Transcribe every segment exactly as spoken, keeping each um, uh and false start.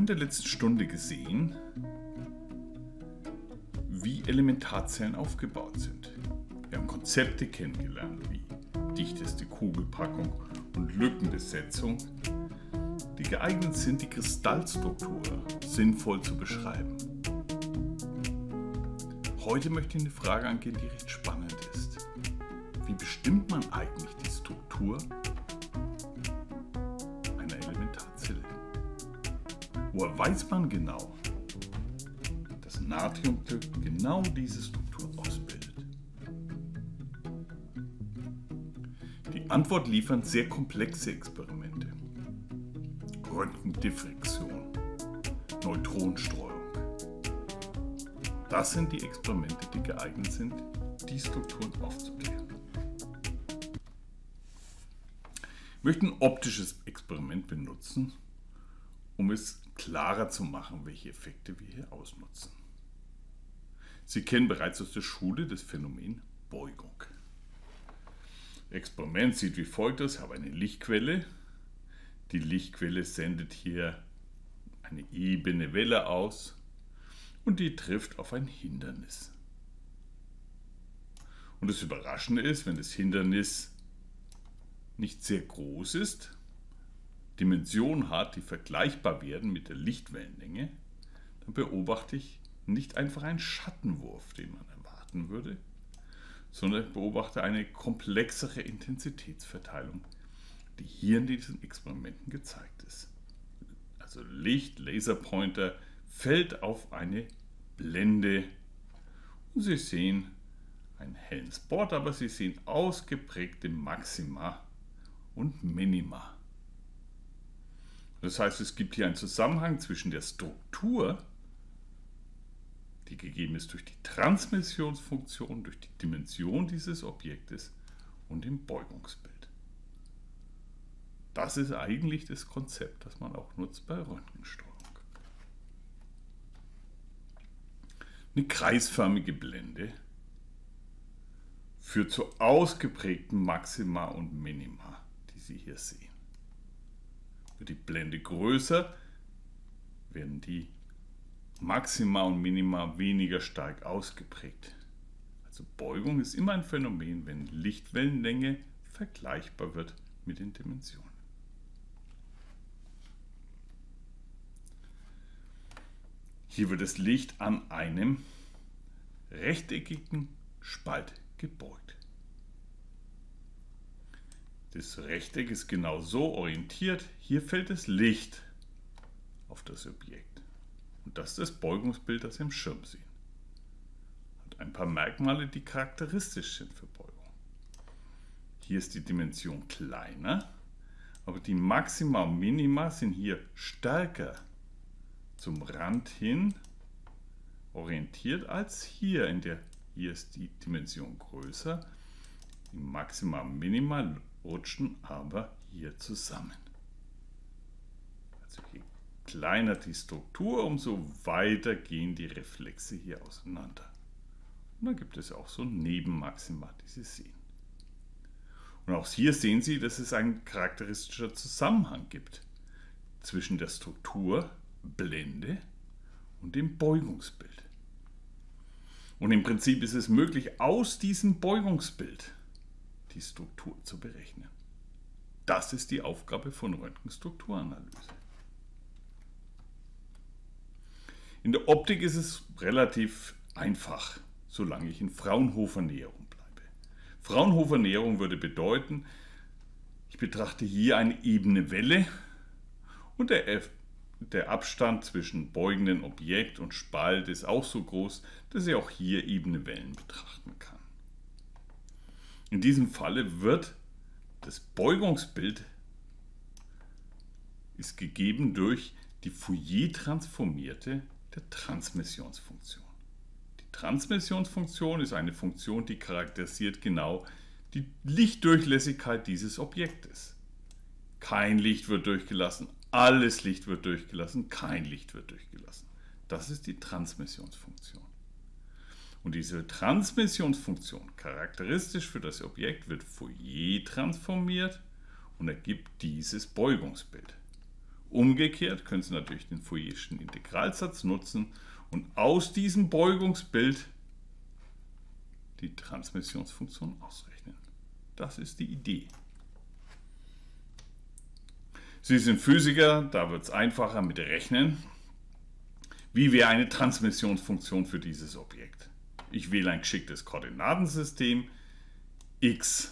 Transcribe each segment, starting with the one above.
der letzten Stunde gesehen, wie Elementarzellen aufgebaut sind. Wir haben Konzepte kennengelernt wie dichteste Kugelpackung und Lückenbesetzung, die geeignet sind, die Kristallstruktur sinnvoll zu beschreiben. Heute möchte ich eine Frage angehen, die recht spannend ist. Wie bestimmt man eigentlich die Struktur einer Elementarzelle? Woher weiß man genau, dass Natriumglück genau diese Struktur ausbildet? Die Antwort liefern sehr komplexe Experimente. Röntgendiffraktion, Neutronenstreuung. Das sind die Experimente, die geeignet sind, die Strukturen aufzuklären. Ich möchte ein optisches Experiment benutzen, um es klarer zu machen, welche Effekte wir hier ausnutzen. Sie kennen bereits aus der Schule das Phänomen Beugung. Das Experiment sieht wie folgt aus. Ich habe eine Lichtquelle. Die Lichtquelle sendet hier eine ebene Welle aus und die trifft auf ein Hindernis. Und das Überraschende ist, wenn das Hindernis nicht sehr groß ist, Dimensionen hat, die vergleichbar werden mit der Lichtwellenlänge, dann beobachte ich nicht einfach einen Schattenwurf, den man erwarten würde, sondern ich beobachte eine komplexere Intensitätsverteilung, die hier in diesen Experimenten gezeigt ist. Also Licht, Laserpointer, fällt auf eine Blende und Sie sehen einen hellen Spot, aber Sie sehen ausgeprägte Maxima und Minima. Das heißt, es gibt hier einen Zusammenhang zwischen der Struktur, die gegeben ist durch die Transmissionsfunktion, durch die Dimension dieses Objektes und dem Beugungsbild. Das ist eigentlich das Konzept, das man auch nutzt bei Röntgensteuerung. Eine kreisförmige Blende führt zu ausgeprägten Maxima und Minima, die Sie hier sehen. Wird die Blende größer, werden die Maxima und Minima weniger stark ausgeprägt. Also Beugung ist immer ein Phänomen, wenn Lichtwellenlänge vergleichbar wird mit den Dimensionen. Hier wird das Licht an einem rechteckigen Spalt gebeugt. Das Rechteck ist genau so orientiert. Hier fällt das Licht auf das Objekt. Und das ist das Beugungsbild, das Sie im Schirm sehen. Hat ein paar Merkmale, die charakteristisch sind für Beugung. Hier ist die Dimension kleiner, aber die Maxima und Minima sind hier stärker zum Rand hin orientiert als hier. In der, hier ist die Dimension größer. Die Maxima und Minima rutschen aber hier zusammen. Also je kleiner die Struktur, umso weiter gehen die Reflexe hier auseinander. Und dann gibt es auch so Nebenmaxima, die Sie sehen. Und auch hier sehen Sie, dass es ein charakteristischer Zusammenhang gibt zwischen der Struktur, Blende und dem Beugungsbild. Und im Prinzip ist es möglich, aus diesem Beugungsbild die Struktur zu berechnen. Das ist die Aufgabe von Röntgenstrukturanalyse. In der Optik ist es relativ einfach, solange ich in Fraunhofer-Näherung bleibe. Fraunhofer-Näherung würde bedeuten, ich betrachte hier eine ebene Welle und der, der Abstand zwischen beugenden Objekt und Spalt ist auch so groß, dass ich auch hier ebene Wellen betrachten kann. In diesem Falle wird das Beugungsbild ist gegeben durch die Fourier-transformierte der Transmissionsfunktion. Die Transmissionsfunktion ist eine Funktion, die charakterisiert genau die Lichtdurchlässigkeit dieses Objektes. Kein Licht wird durchgelassen, alles Licht wird durchgelassen, kein Licht wird durchgelassen. Das ist die Transmissionsfunktion. Und diese Transmissionsfunktion, charakteristisch für das Objekt, wird Fourier transformiert und ergibt dieses Beugungsbild. Umgekehrt können Sie natürlich den Fourierschen Integralsatz nutzen und aus diesem Beugungsbild die Transmissionsfunktion ausrechnen. Das ist die Idee. Sie sind Physiker, da wird es einfacher mit Rechnen. Wie wäre eine Transmissionsfunktion für dieses Objekt? Ich wähle ein geschicktes Koordinatensystem x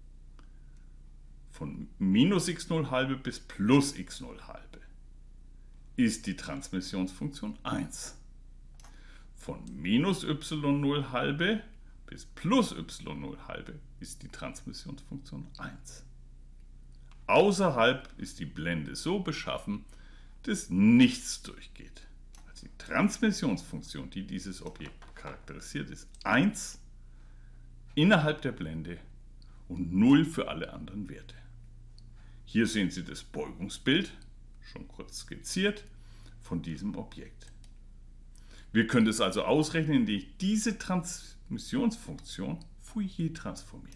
von minus x null halbe bis plus x null halbe. Ist die Transmissionsfunktion eins. Von minus y null halbe bis plus y null halbe ist die Transmissionsfunktion eins. Außerhalb ist die Blende so beschaffen, dass nichts durchgeht. Also die Transmissionsfunktion, die dieses Objekt charakterisiert, ist eins innerhalb der Blende und null für alle anderen Werte. Hier sehen Sie das Beugungsbild, schon kurz skizziert, von diesem Objekt. Wir können das also ausrechnen, indem ich diese Transmissionsfunktion Fourier transformiere.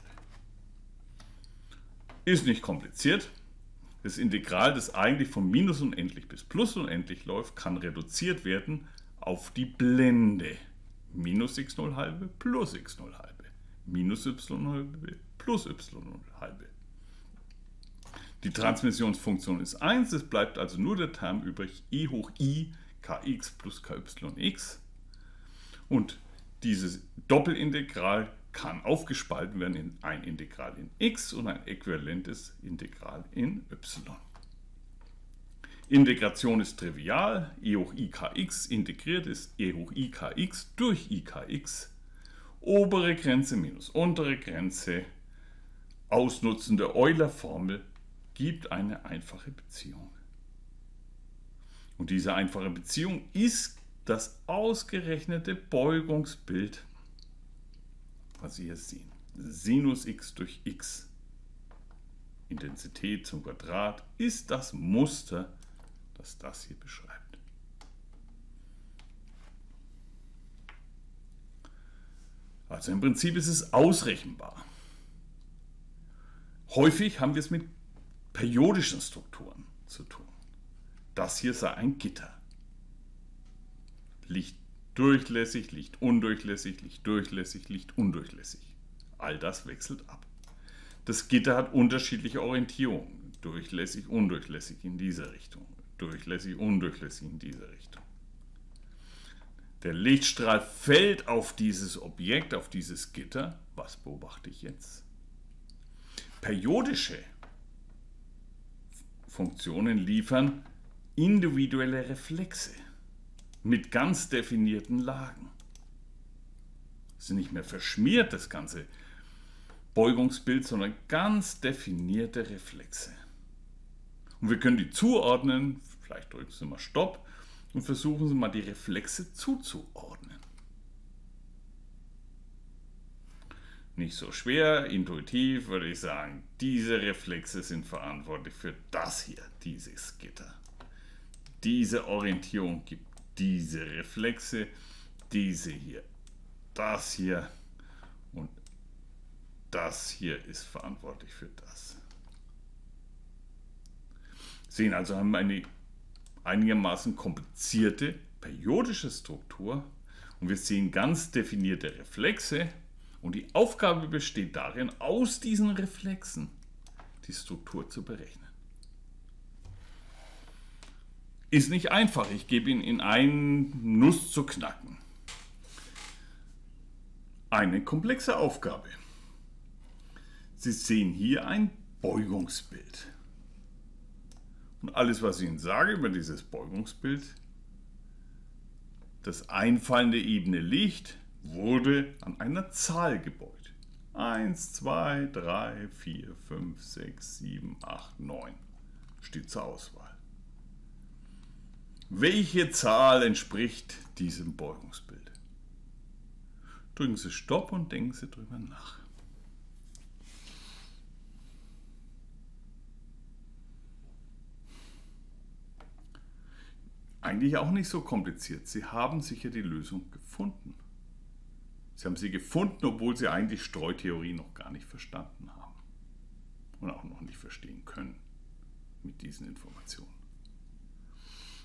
Ist nicht kompliziert. Das Integral, das eigentlich von minus unendlich bis plus unendlich läuft, kann reduziert werden auf die Blende. Minus x null halbe plus x null halbe. Minus y halbe plus y halbe. Die Transmissionsfunktion ist eins, es bleibt also nur der Term übrig e hoch i kx plus kyx. Und dieses Doppelintegral kann aufgespalten werden in ein Integral in x und ein äquivalentes Integral in y. Integration ist trivial, e hoch i kx integriert ist e hoch i kx durch i kx. Obere Grenze minus untere Grenze, Ausnutzen der Euler-Formel, gibt eine einfache Beziehung. Und diese einfache Beziehung ist das ausgerechnete Beugungsbild, was Sie hier sehen. Sinus x durch x, Intensität zum Quadrat, ist das Muster, das das hier beschreibt. Also im Prinzip ist es ausrechenbar. Häufig haben wir es mit periodischen Strukturen zu tun. Das hier sei ein Gitter. Licht durchlässig, Licht undurchlässig, Licht durchlässig, Licht undurchlässig. All das wechselt ab. Das Gitter hat unterschiedliche Orientierungen. Durchlässig, undurchlässig in dieser Richtung. Durchlässig, undurchlässig in dieser Richtung. Der Lichtstrahl fällt auf dieses Objekt, auf dieses Gitter. Was beobachte ich jetzt? Periodische Funktionen liefern individuelle Reflexe mit ganz definierten Lagen. Es ist nicht mehr verschmiert, das ganze Beugungsbild, sondern ganz definierte Reflexe. Und wir können die zuordnen, vielleicht drücken Sie mal Stopp und versuchen Sie mal die Reflexe zuzuordnen. Nicht so schwer, intuitiv würde ich sagen, diese Reflexe sind verantwortlich für das hier, dieses Gitter. Diese Orientierung gibt diese Reflexe, diese hier, das hier und das hier ist verantwortlich für das. Sie sehen also, haben wir eine einigermaßen komplizierte periodische Struktur und wir sehen ganz definierte Reflexe. Und die Aufgabe besteht darin, aus diesen Reflexen die Struktur zu berechnen. Ist nicht einfach, ich gebe Ihnen in einen Nuss zu knacken. Eine komplexe Aufgabe. Sie sehen hier ein Beugungsbild. Und alles, was ich Ihnen sage über dieses Beugungsbild, das einfallende ebene Licht wurde an einer Zahl gebeugt. eins, zwei, drei, vier, fünf, sechs, sieben, acht, neun steht zur Auswahl. Welche Zahl entspricht diesem Beugungsbild? Drücken Sie Stopp und denken Sie drüber nach. Eigentlich auch nicht so kompliziert. Sie haben sicher die Lösung gefunden. Sie haben sie gefunden, obwohl Sie eigentlich Streutheorie noch gar nicht verstanden haben und auch noch nicht verstehen können mit diesen Informationen.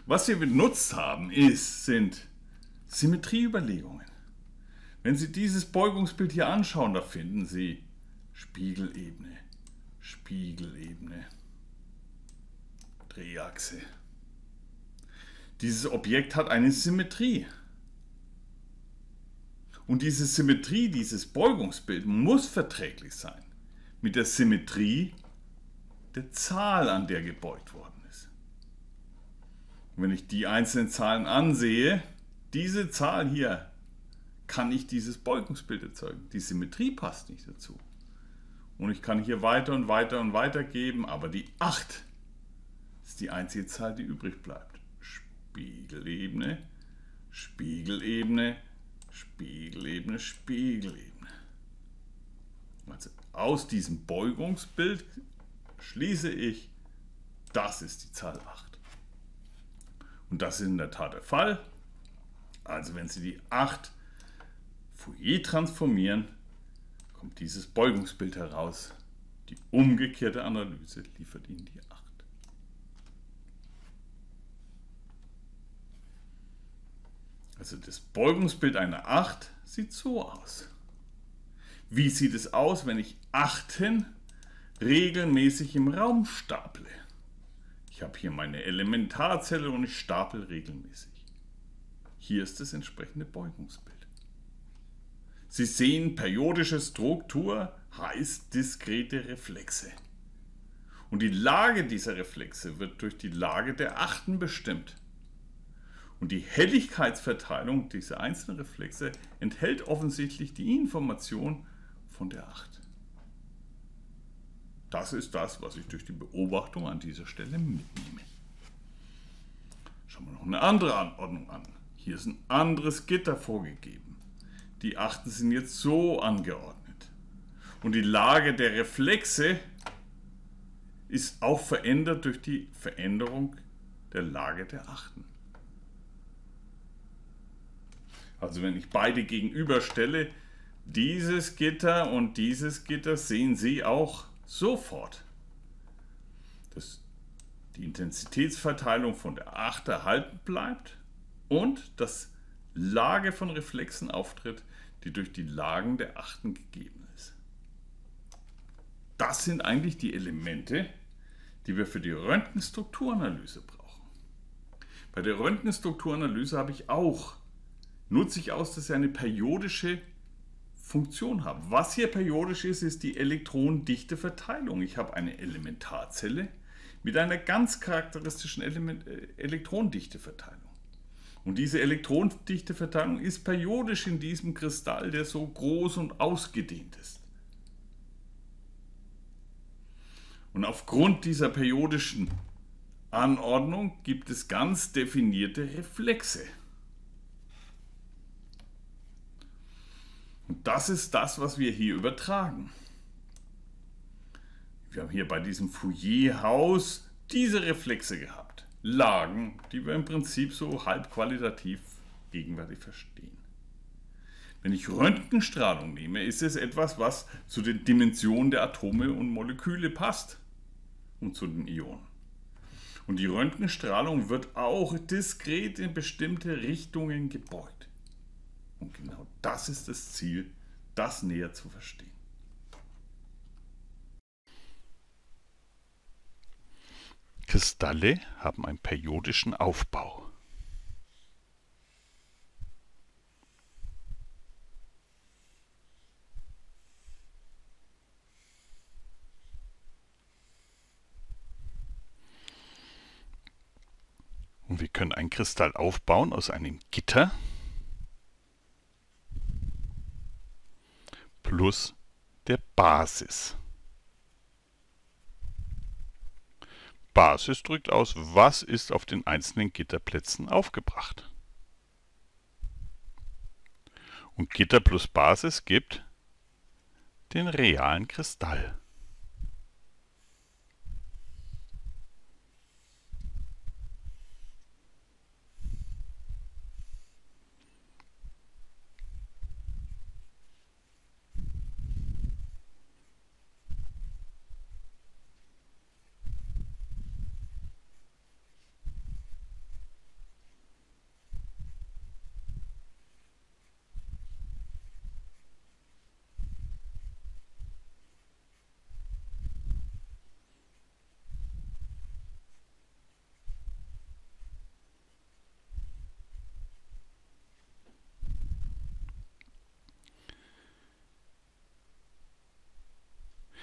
Was wir benutzt haben, ist, sind Symmetrieüberlegungen. Wenn Sie dieses Beugungsbild hier anschauen, da finden Sie Spiegelebene, Spiegelebene, Drehachse. Dieses Objekt hat eine Symmetrie. Und diese Symmetrie, dieses Beugungsbild muss verträglich sein mit der Symmetrie der Zahl, an der gebeugt worden ist. Und wenn ich die einzelnen Zahlen ansehe, diese Zahl hier, kann ich dieses Beugungsbild erzeugen. Die Symmetrie passt nicht dazu. Und ich kann hier weiter und weiter und weiter geben, aber die acht ist die einzige Zahl, die übrig bleibt. Spiegelebene, Spiegelebene, Spiegelebene, Spiegelebene. Also aus diesem Beugungsbild schließe ich, das ist die Zahl acht. Und das ist in der Tat der Fall. Also wenn Sie die acht Fourier transformieren, kommt dieses Beugungsbild heraus. Die umgekehrte Analyse liefert Ihnen die acht. Also das Beugungsbild einer acht sieht so aus. Wie sieht es aus, wenn ich Achten regelmäßig im Raum staple? Ich habe hier meine Elementarzelle und ich stapel regelmäßig. Hier ist das entsprechende Beugungsbild. Sie sehen, periodische Struktur heißt diskrete Reflexe. Und die Lage dieser Reflexe wird durch die Lage der Achten bestimmt. Und die Helligkeitsverteilung dieser einzelnen Reflexe enthält offensichtlich die Information von der acht. Das ist das, was ich durch die Beobachtung an dieser Stelle mitnehme. Schauen wir noch eine andere Anordnung an. Hier ist ein anderes Gitter vorgegeben. Die Achten sind jetzt so angeordnet. Und die Lage der Reflexe ist auch verändert durch die Veränderung der Lage der Achten. Also wenn ich beide gegenüberstelle, dieses Gitter und dieses Gitter, sehen Sie auch sofort, dass die Intensitätsverteilung von der acht erhalten bleibt und dass Lage von Reflexen auftritt, die durch die Lagen der Achten gegeben ist. Das sind eigentlich die Elemente, die wir für die Röntgenstrukturanalyse brauchen. Bei der Röntgenstrukturanalyse habe ich auch nutze ich aus, dass sie eine periodische Funktion haben. Was hier periodisch ist, ist die Elektronendichteverteilung. Ich habe eine Elementarzelle mit einer ganz charakteristischen Element äh, Elektronendichteverteilung. Und diese Elektronendichteverteilung ist periodisch in diesem Kristall, der so groß und ausgedehnt ist. Und aufgrund dieser periodischen Anordnung gibt es ganz definierte Reflexe. Und das ist das, was wir hier übertragen. Wir haben hier bei diesem Fourier-Haus diese Reflexe gehabt. Lagen, die wir im Prinzip so halb qualitativ gegenwärtig verstehen. Wenn ich Röntgenstrahlung nehme, ist es etwas, was zu den Dimensionen der Atome und Moleküle passt und zu den Ionen. Und die Röntgenstrahlung wird auch diskret in bestimmte Richtungen gebeugt. Und genau das ist das Ziel, das näher zu verstehen. Kristalle haben einen periodischen Aufbau. Und wir können einen Kristall aufbauen aus einem Gitter plus der Basis. Basis drückt aus, was ist auf den einzelnen Gitterplätzen aufgebracht. Und Gitter plus Basis gibt den realen Kristall.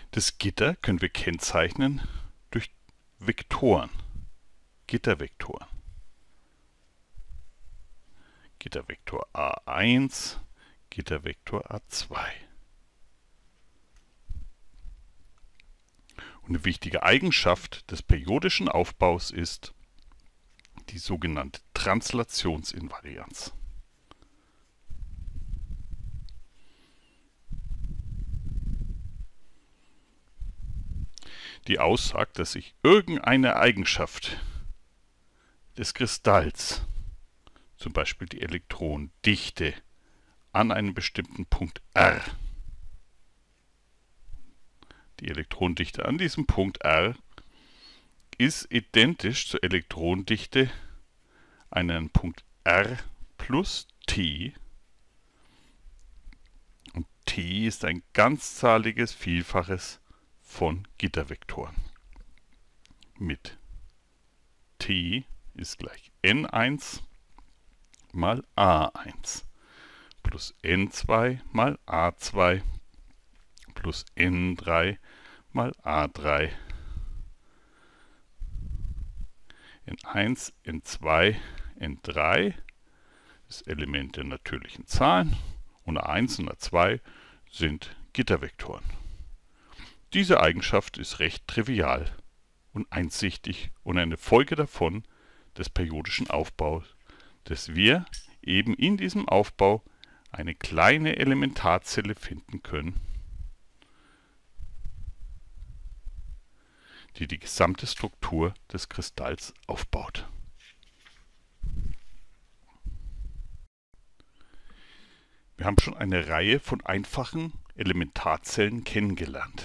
Das Gitter können wir kennzeichnen durch Vektoren, Gittervektoren. Gittervektor A eins, Gittervektor A zwei. Und eine wichtige Eigenschaft des periodischen Aufbaus ist die sogenannte Translationsinvarianz. Die aussagt, dass sich irgendeine Eigenschaft des Kristalls, zum Beispiel die Elektronendichte, an einem bestimmten Punkt R, die Elektronendichte an diesem Punkt R ist identisch zur Elektronendichte an einem Punkt R plus T. Und T ist ein ganzzahliges Vielfaches von Gittervektoren. Mit T ist gleich N eins mal A eins plus N zwei mal A zwei plus N drei mal A drei. N eins, N zwei, N drei ist Element der natürlichen Zahlen und A eins und A zwei sind Gittervektoren. Diese Eigenschaft ist recht trivial und einsichtig und eine Folge davon des periodischen Aufbaus, dass wir eben in diesem Aufbau eine kleine Elementarzelle finden können, die die gesamte Struktur des Kristalls aufbaut. Wir haben schon eine Reihe von einfachen Elementarzellen kennengelernt.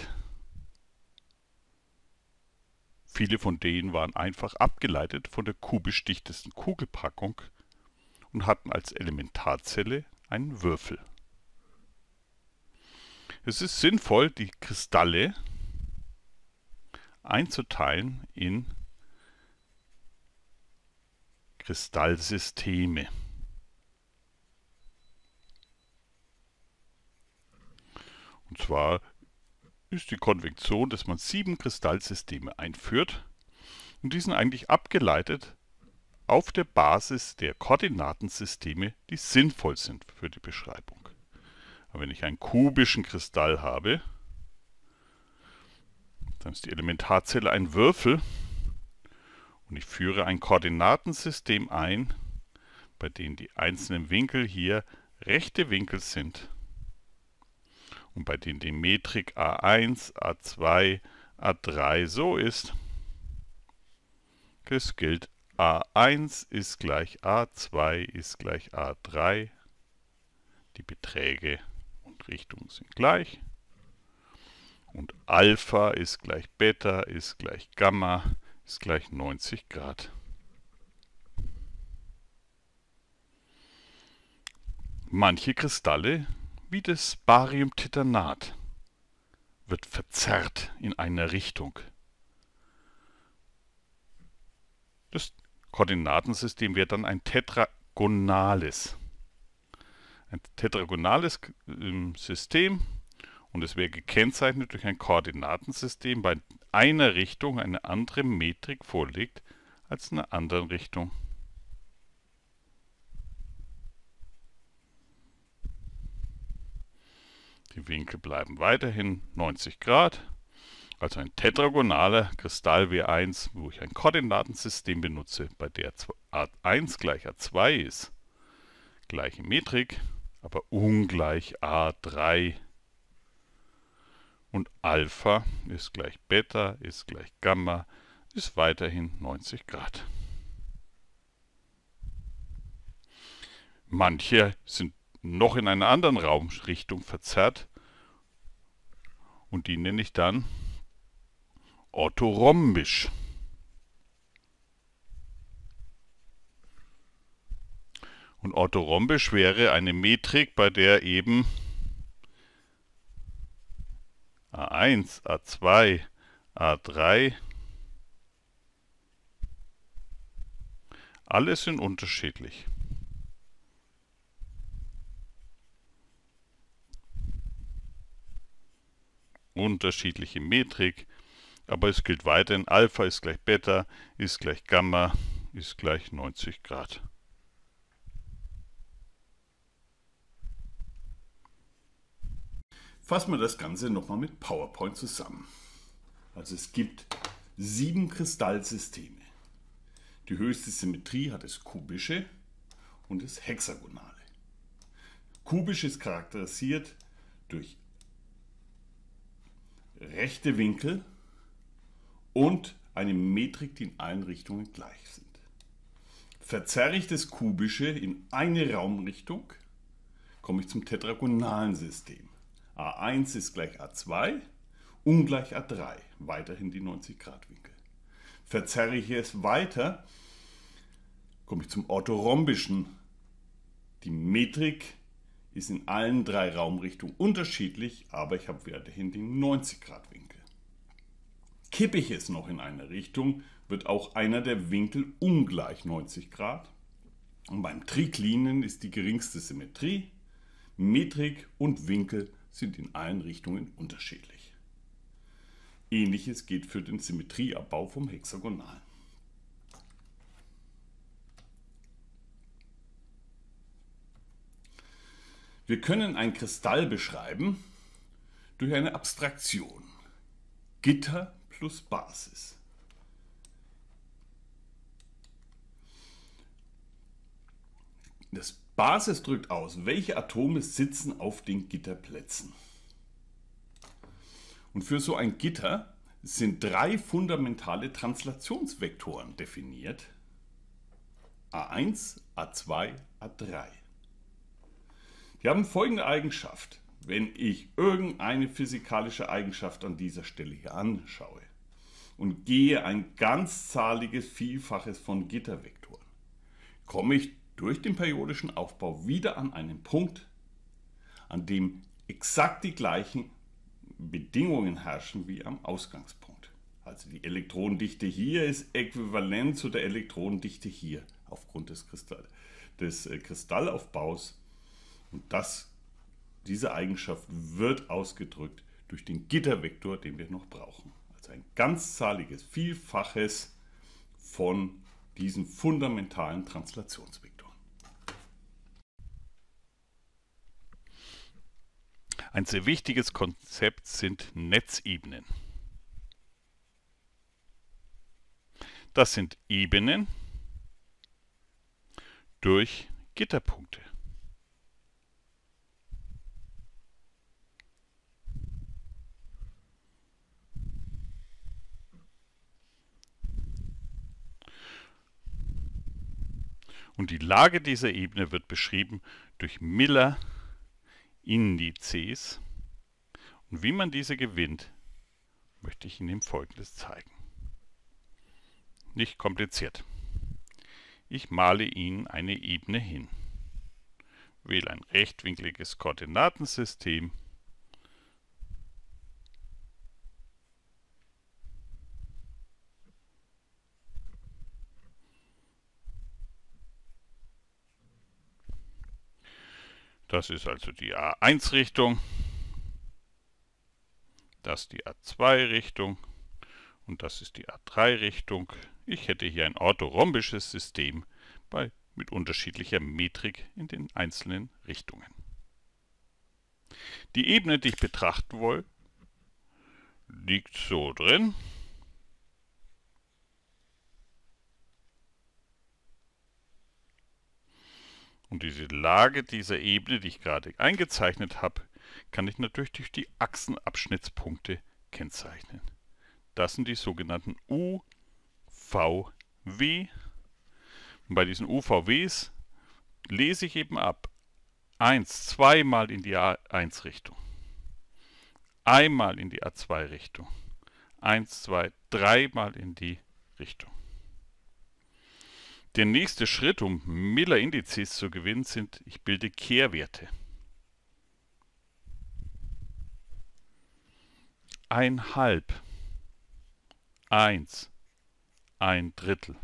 Viele von denen waren einfach abgeleitet von der kubisch dichtesten Kugelpackung und hatten als Elementarzelle einen Würfel. Es ist sinnvoll, die Kristalle einzuteilen in Kristallsysteme. Und zwar ist die Konvention, dass man sieben Kristallsysteme einführt und die sind eigentlich abgeleitet auf der Basis der Koordinatensysteme, die sinnvoll sind für die Beschreibung. Aber wenn ich einen kubischen Kristall habe, dann ist die Elementarzelle ein Würfel und ich führe ein Koordinatensystem ein, bei dem die einzelnen Winkel hier rechte Winkel sind und bei denen die Metrik A eins, A zwei, A drei so ist. Es gilt, A eins ist gleich A zwei ist gleich A drei. Die Beträge und Richtungen sind gleich. Und Alpha ist gleich Beta ist gleich Gamma ist gleich neunzig Grad. Manche Kristalle, wie das Bariumtitanat, wird verzerrt in einer Richtung. Das Koordinatensystem wäre dann ein tetragonales. Ein tetragonales System und es wäre gekennzeichnet durch ein Koordinatensystem, bei einer Richtung eine andere Metrik vorliegt als in einer anderen Richtung. Die Winkel bleiben weiterhin neunzig Grad. Also ein tetragonaler Kristall W eins, wo ich ein Koordinatensystem benutze, bei der A eins gleich A zwei ist. Gleiche Metrik, aber ungleich A drei. Und Alpha ist gleich Beta, ist gleich Gamma, ist weiterhin neunzig Grad. Manche sind noch in einer anderen Raumrichtung verzerrt und die nenne ich dann orthorhombisch. Und orthorhombisch wäre eine Metrik, bei der eben A eins, A zwei, A drei alle sind unterschiedlich. unterschiedliche Metrik, aber es gilt weiterhin, Alpha ist gleich Beta, ist gleich Gamma, ist gleich neunzig Grad. Fassen wir das Ganze nochmal mit PowerPoint zusammen. Also es gibt sieben Kristallsysteme. Die höchste Symmetrie hat das kubische und das hexagonale. Kubisch ist charakterisiert durch rechte Winkel und eine Metrik, die in allen Richtungen gleich sind. Verzerre ich das Kubische in eine Raumrichtung, komme ich zum tetragonalen System. a eins ist gleich a zwei, ungleich a drei, weiterhin die neunzig Grad Winkel. Verzerre ich es weiter, komme ich zum orthorhombischen. Die Metrik ist in allen drei Raumrichtungen unterschiedlich, aber ich habe weiterhin den neunzig Grad Winkel. Kippe ich es noch in eine Richtung, wird auch einer der Winkel ungleich neunzig Grad. Und beim Triklinen ist die geringste Symmetrie, Metrik und Winkel sind in allen Richtungen unterschiedlich. Ähnliches geht für den Symmetrieabbau vom Hexagonalen. Wir können ein Kristall beschreiben durch eine Abstraktion. Gitter plus Basis. Das Basis drückt aus, welche Atome sitzen auf den Gitterplätzen. Und für so ein Gitter sind drei fundamentale Translationsvektoren definiert. a eins, a zwei, a drei. Die haben folgende Eigenschaft. Wenn ich irgendeine physikalische Eigenschaft an dieser Stelle hier anschaue und gehe ein ganzzahliges Vielfaches von Gittervektoren, komme ich durch den periodischen Aufbau wieder an einen Punkt, an dem exakt die gleichen Bedingungen herrschen wie am Ausgangspunkt. Also die Elektronendichte hier ist äquivalent zu der Elektronendichte hier aufgrund des, Kristall, des äh, Kristallaufbaus. Und das, diese Eigenschaft wird ausgedrückt durch den Gittervektor, den wir noch brauchen. Also ein ganzzahliges Vielfaches von diesen fundamentalen Translationsvektoren. Ein sehr wichtiges Konzept sind Netzebenen. Das sind Ebenen durch Gitterpunkte. Und die Lage dieser Ebene wird beschrieben durch Miller-Indizes. Und wie man diese gewinnt, möchte ich Ihnen Folgendes zeigen. Nicht kompliziert. Ich male Ihnen eine Ebene hin. Wähle ein rechtwinkliges Koordinatensystem. Das ist also die a eins Richtung, das die a zwei Richtung und das ist die a drei Richtung. Ich hätte hier ein orthorhombisches System bei, mit unterschiedlicher Metrik in den einzelnen Richtungen. Die Ebene, die ich betrachten will, liegt so drin. Und diese Lage dieser Ebene, die ich gerade eingezeichnet habe, kann ich natürlich durch die Achsenabschnittspunkte kennzeichnen. Das sind die sogenannten U V W. Und bei diesen U V Ws lese ich eben ab eins, zweimal in die a eins Richtung, einmal in die a zwei Richtung, eins, zwei, dreimal in die Richtung. Der nächste Schritt, um Miller-Indizes zu gewinnen, sind, ich bilde Kehrwerte. Ein Halb, eins, ein Drittel.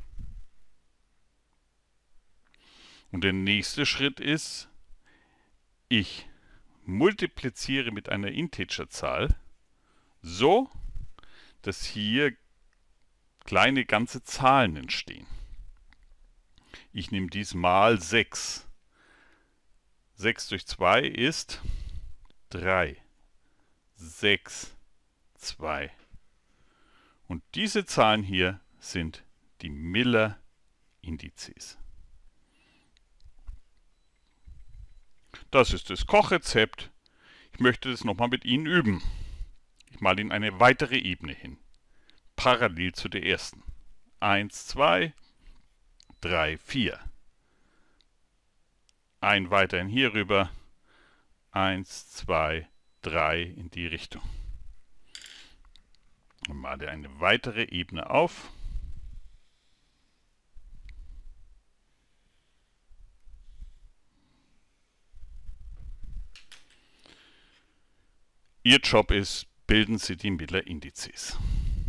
Und der nächste Schritt ist, ich multipliziere mit einer Integerzahl so, dass hier kleine ganze Zahlen entstehen. Ich nehme dies mal sechs. sechs durch zwei ist drei. sechs, zwei. Und diese Zahlen hier sind die Miller-Indizes. Das ist das Kochrezept. Ich möchte das nochmal mit Ihnen üben. Ich male Ihnen eine weitere Ebene hin, parallel zu der ersten. eins, zwei, drei, vier. Ein weiterhin hier rüber. eins, zwei, drei in die Richtung. Ich male eine weitere Ebene auf. Ihr Job ist, bilden Sie die Miller-Indizes.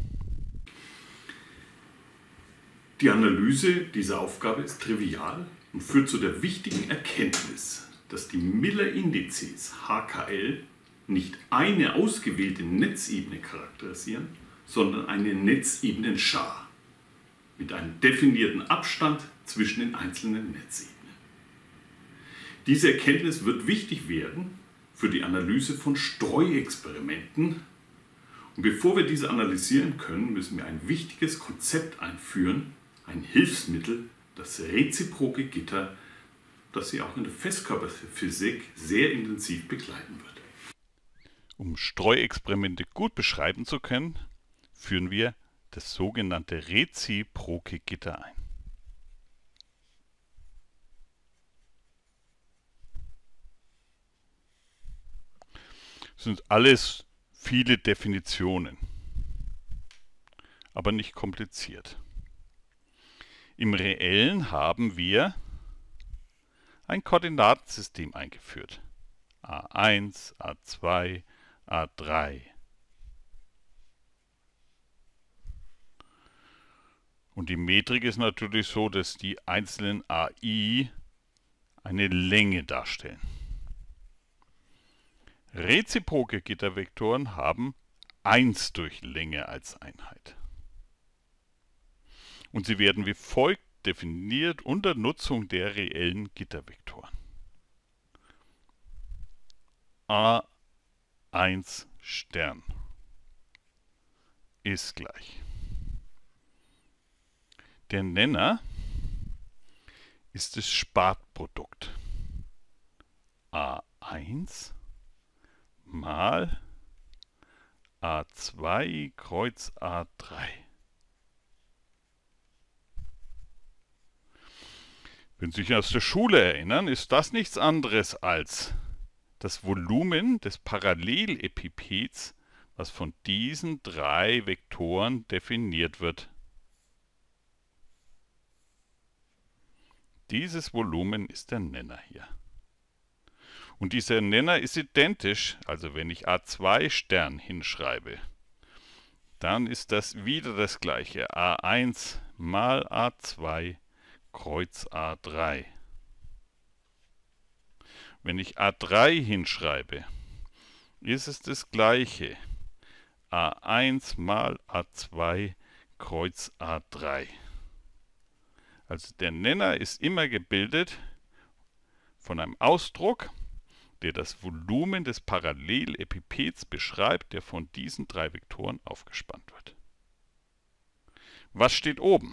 Die Analyse dieser Aufgabe ist trivial und führt zu der wichtigen Erkenntnis, dass die Miller-Indizes H K L nicht eine ausgewählte Netzebene charakterisieren, sondern eine Netzebenenschar mit einem definierten Abstand zwischen den einzelnen Netzebenen. Diese Erkenntnis wird wichtig werden für die Analyse von Streuexperimenten. Und bevor wir diese analysieren können, müssen wir ein wichtiges Konzept einführen, ein Hilfsmittel, das reziproke Gitter, das Sie auch in der Festkörperphysik sehr intensiv begleiten wird. Um Streuexperimente gut beschreiben zu können, führen wir das sogenannte reziproke Gitter ein. Das sind alles viele Definitionen, aber nicht kompliziert. Im Reellen haben wir ein Koordinatensystem eingeführt. A eins, A zwei, A drei. Und die Metrik ist natürlich so, dass die einzelnen A I eine Länge darstellen. Reziproke Gittervektoren haben eins durch Länge als Einheit. Und sie werden wie folgt definiert unter Nutzung der reellen Gittervektoren. A eins Stern ist gleich. Der Nenner ist das Spatprodukt A eins mal A zwei Kreuz A drei. Wenn Sie sich aus der Schule erinnern, ist das nichts anderes als das Volumen des Parallelepipeds, was von diesen drei Vektoren definiert wird. Dieses Volumen ist der Nenner hier. Und dieser Nenner ist identisch, also wenn ich A zwei Stern hinschreibe, dann ist das wieder das gleiche. A eins mal A zwei Kreuz A drei. Wenn ich A drei hinschreibe, ist es das gleiche. A eins mal A zwei Kreuz A drei. Also der Nenner ist immer gebildet von einem Ausdruck, der das Volumen des Parallelepipeds beschreibt, der von diesen drei Vektoren aufgespannt wird. Was steht oben?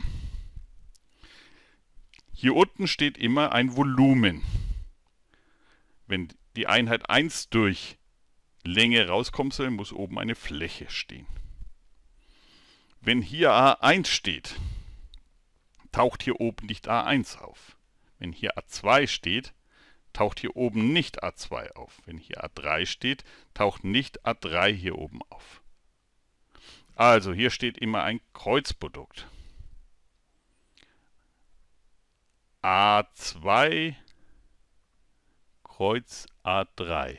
Hier unten steht immer ein Volumen. Wenn die Einheit eins durch Länge rauskommen soll, muss oben eine Fläche stehen. Wenn hier A eins steht, taucht hier oben nicht A eins auf. Wenn hier A zwei steht, taucht hier oben nicht A zwei auf. Wenn hier A drei steht, taucht nicht A drei hier oben auf. Also hier steht immer ein Kreuzprodukt. A zwei Kreuz A drei.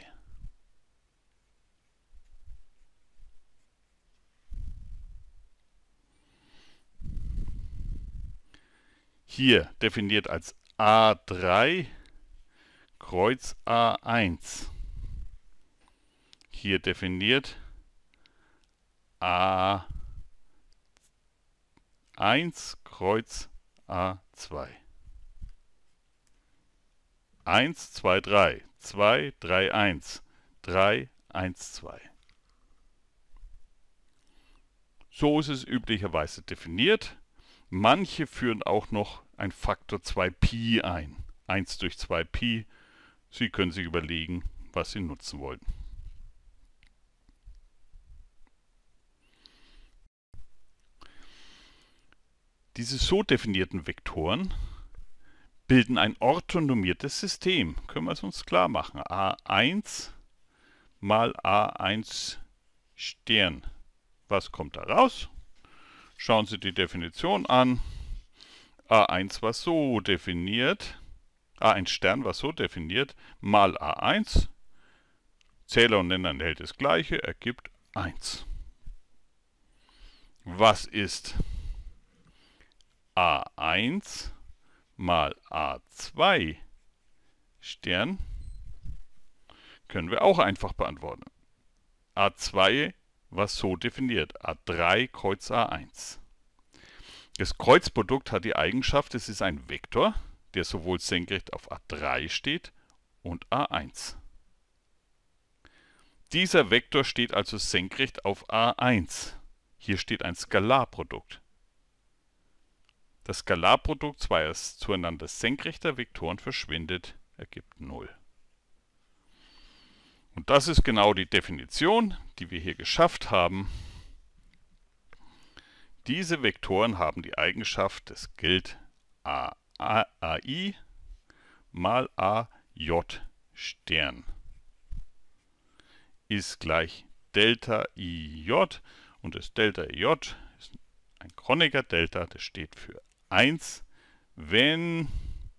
Hier definiert als A drei Kreuz A eins. Hier definiert A eins Kreuz A zwei. eins, zwei, drei. zwei, drei, eins. drei, eins, zwei. So ist es üblicherweise definiert. Manche führen auch noch ein Faktor zwei Pi ein. eins durch zwei Pi. Sie können sich überlegen, was Sie nutzen wollen. Diese so definierten Vektoren bilden ein orthonormiertes System. Können wir es uns klar machen. A eins mal A eins Stern. Was kommt da raus? Schauen Sie die Definition an. A eins war so definiert, A eins Stern war so definiert, mal A eins, Zähler und Nenner enthält das gleiche, ergibt eins. Was ist A eins mal A zwei Stern? Können wir auch einfach beantworten. A zwei war so definiert, A drei Kreuz A eins. Das Kreuzprodukt hat die Eigenschaft, es ist ein Vektor, der sowohl senkrecht auf A drei steht und A eins. Dieser Vektor steht also senkrecht auf A eins. Hier steht ein Skalarprodukt. Das Skalarprodukt zweier zueinander senkrechter Vektoren verschwindet, ergibt null. Und das ist genau die Definition, die wir hier geschafft haben. Diese Vektoren haben die Eigenschaft, es gilt A, A, AI mal A J Stern ist gleich Delta I J und das Delta I J ist ein Kronecker Delta, das steht für eins, wenn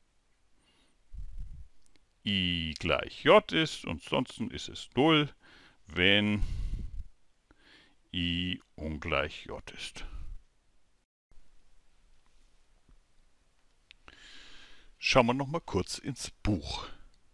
I gleich J ist und sonst ist es null, wenn I ungleich J ist. Schauen wir noch mal kurz ins Buch.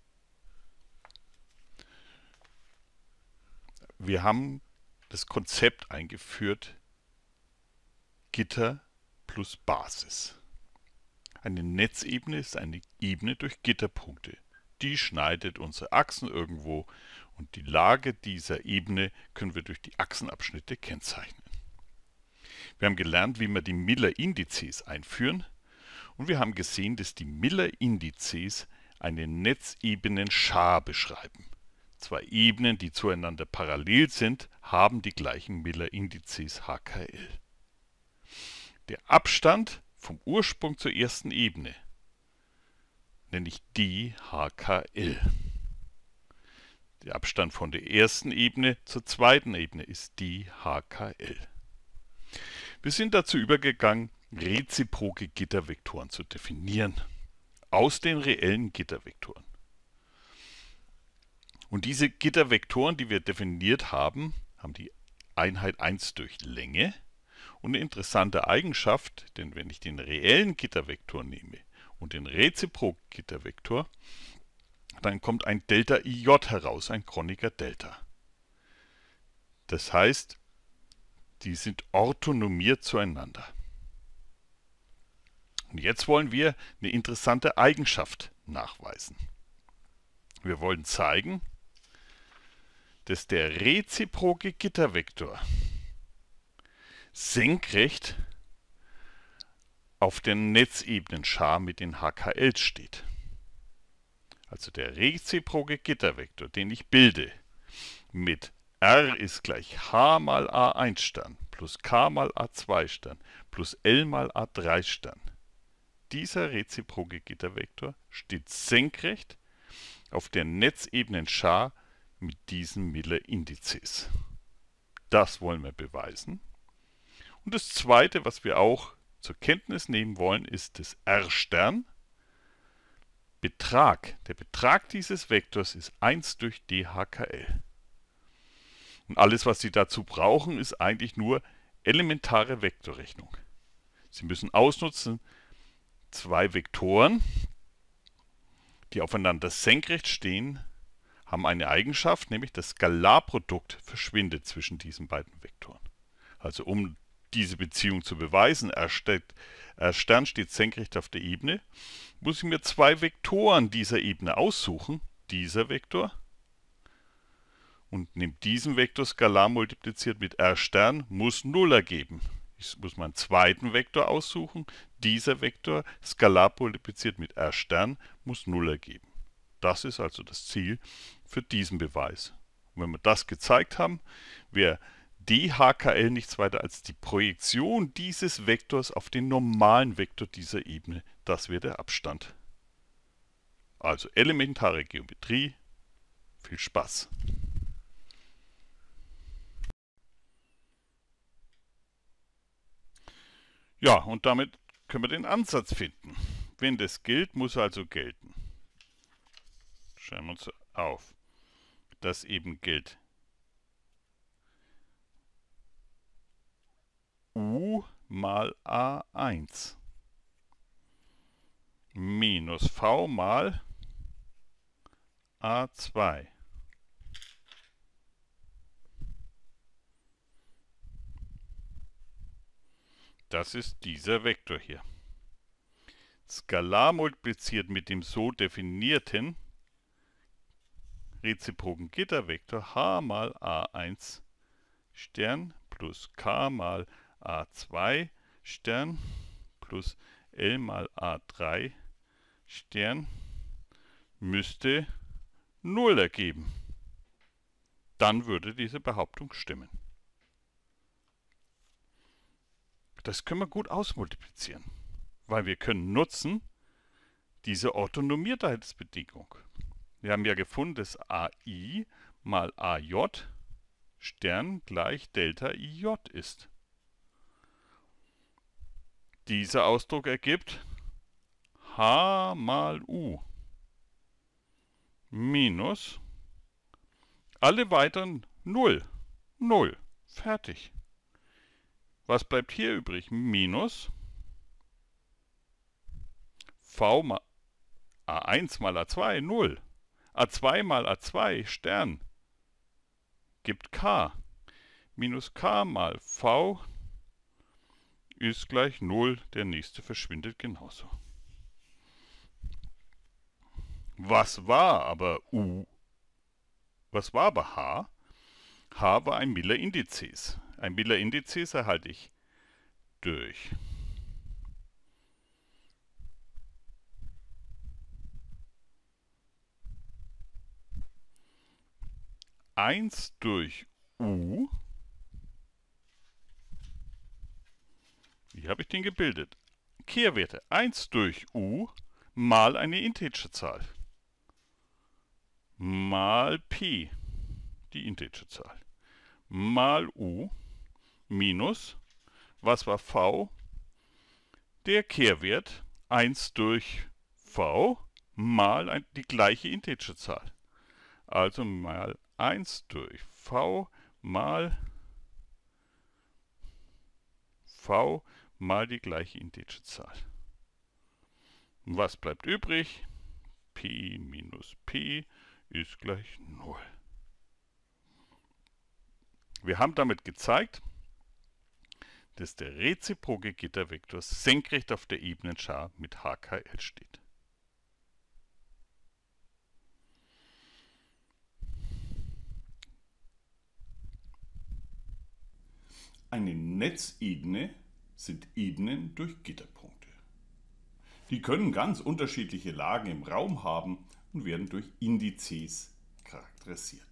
Wir haben das Konzept eingeführt, Gitter plus Basis. Eine Netzebene ist eine Ebene durch Gitterpunkte. Die schneidet unsere Achsen irgendwo und die Lage dieser Ebene können wir durch die Achsenabschnitte kennzeichnen. Wir haben gelernt, wie wir die Miller-Indizes einführen und wir haben gesehen, dass die Miller-Indizes eine Netzebenen-Schar beschreiben. Zwei Ebenen, die zueinander parallel sind, haben die gleichen Miller-Indizes H K L. Der Abstand vom Ursprung zur ersten Ebene nenne ich die H K L. Der Abstand von der ersten Ebene zur zweiten Ebene ist die H K L. Wir sind dazu übergegangen, reziproke Gittervektoren zu definieren, aus den reellen Gittervektoren. Und diese Gittervektoren, die wir definiert haben, haben die Einheit eins durch Länge und eine interessante Eigenschaft, denn wenn ich den reellen Gittervektor nehme und den reziproken Gittervektor, dann kommt ein Delta I J heraus, ein Kronecker Delta. Das heißt, die sind orthonormiert zueinander. Und jetzt wollen wir eine interessante Eigenschaft nachweisen. Wir wollen zeigen, dass der reziproke Gittervektor senkrecht auf der Netzebenenschar mit den H K Ls steht. Also der reziproke Gittervektor, den ich bilde, mit R ist gleich H mal A eins Stern plus K mal A zwei Stern plus L mal A drei Stern. Dieser reziproke Gittervektor steht senkrecht auf der Netzebenenschar mit diesen Miller-Indizes. Das wollen wir beweisen. Und das Zweite, was wir auch zur Kenntnis nehmen wollen, ist das R-Stern. Betrag. Der Betrag dieses Vektors ist eins durch d H K L. Und alles, was Sie dazu brauchen, ist eigentlich nur elementare Vektorrechnung. Sie müssen ausnutzen, zwei Vektoren, die aufeinander senkrecht stehen, haben eine Eigenschaft, nämlich das Skalarprodukt verschwindet zwischen diesen beiden Vektoren. Also um diese Beziehung zu beweisen, R, steht, R Stern steht senkrecht auf der Ebene, muss ich mir zwei Vektoren dieser Ebene aussuchen. Dieser Vektor und nehme diesen Vektor skalar multipliziert mit R Stern, muss null ergeben. Ich muss meinen zweiten Vektor aussuchen. Dieser Vektor skalar multipliziert mit R Stern muss null ergeben. Das ist also das Ziel für diesen Beweis. Und wenn wir das gezeigt haben, wäre d H K L nichts weiter als die Projektion dieses Vektors auf den normalen Vektor dieser Ebene. Das wäre der Abstand. Also elementare Geometrie. Viel Spaß! Ja, und damit können wir den Ansatz finden. Wenn das gilt, muss also gelten. Schreiben wir uns auf, dass eben gilt U mal A eins minus V mal A zwei. Das ist dieser Vektor hier. Skalar multipliziert mit dem so definierten reziproken Gittervektor H mal A eins Stern plus K mal A zwei Stern plus L mal A drei Stern müsste null ergeben. Dann würde diese Behauptung stimmen. Das können wir gut ausmultiplizieren, weil wir können nutzen diese Orthonormiertheitsbedingung. Wir haben ja gefunden, dass A I mal A J Stern gleich Delta I J ist. Dieser Ausdruck ergibt H mal U minus alle weiteren null. null. Fertig. Was bleibt hier übrig? Minus V mal A eins mal A zwei, null. A zwei mal A zwei, Stern, gibt K. Minus K mal V ist gleich null. Der nächste verschwindet genauso. Was war aber U? Was war aber H? H war ein Miller-Indizes. Ein Miller-Indizes erhalte ich durch eins durch U. Wie habe ich den gebildet? Kehrwerte eins durch U mal eine Integerzahl mal P, die Integerzahl, mal U minus, was war V? Der Kehrwert eins durch V mal ein, die gleiche Integerzahl. Also mal eins durch V mal V mal die gleiche Integerzahl. Und was bleibt übrig? P minus P ist gleich null. Wir haben damit gezeigt, dass der reziproke Gittervektor senkrecht auf der Ebenenschar mit H K L steht. Eine Netzebene sind Ebenen durch Gitterpunkte. Die können ganz unterschiedliche Lagen im Raum haben und werden durch Indizes charakterisiert.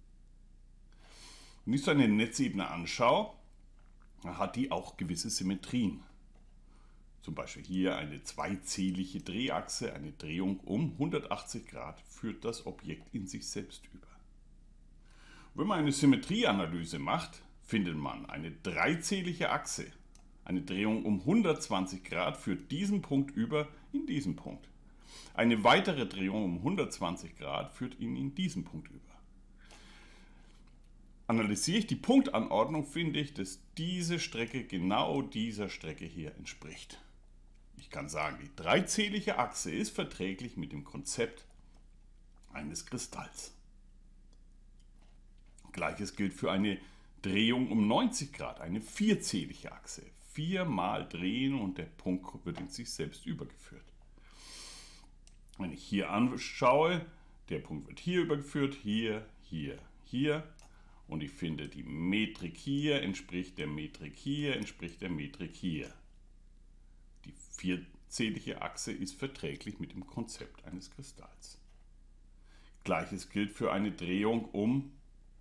Wenn ich so eine Netzebene anschaue, hat die auch gewisse Symmetrien. Zum Beispiel hier eine zweizählige Drehachse, eine Drehung um hundertachtzig Grad führt das Objekt in sich selbst über. Wenn man eine Symmetrieanalyse macht, findet man eine dreizählige Achse. Eine Drehung um hundertzwanzig Grad führt diesen Punkt über in diesen Punkt. Eine weitere Drehung um hundertzwanzig Grad führt ihn in diesen Punkt über. Analysiere ich die Punktanordnung, finde ich, dass diese Strecke genau dieser Strecke hier entspricht. Ich kann sagen, die dreizählige Achse ist verträglich mit dem Konzept eines Kristalls. Gleiches gilt für eine Drehung um neunzig Grad, eine vierzählige Achse. Viermal drehen und der Punkt wird in sich selbst übergeführt. Wenn ich hier anschaue, der Punkt wird hier übergeführt, hier, hier, hier. Und ich finde, die Metrik hier entspricht der Metrik hier, entspricht der Metrik hier. Die vierzählige Achse ist verträglich mit dem Konzept eines Kristalls. Gleiches gilt für eine Drehung um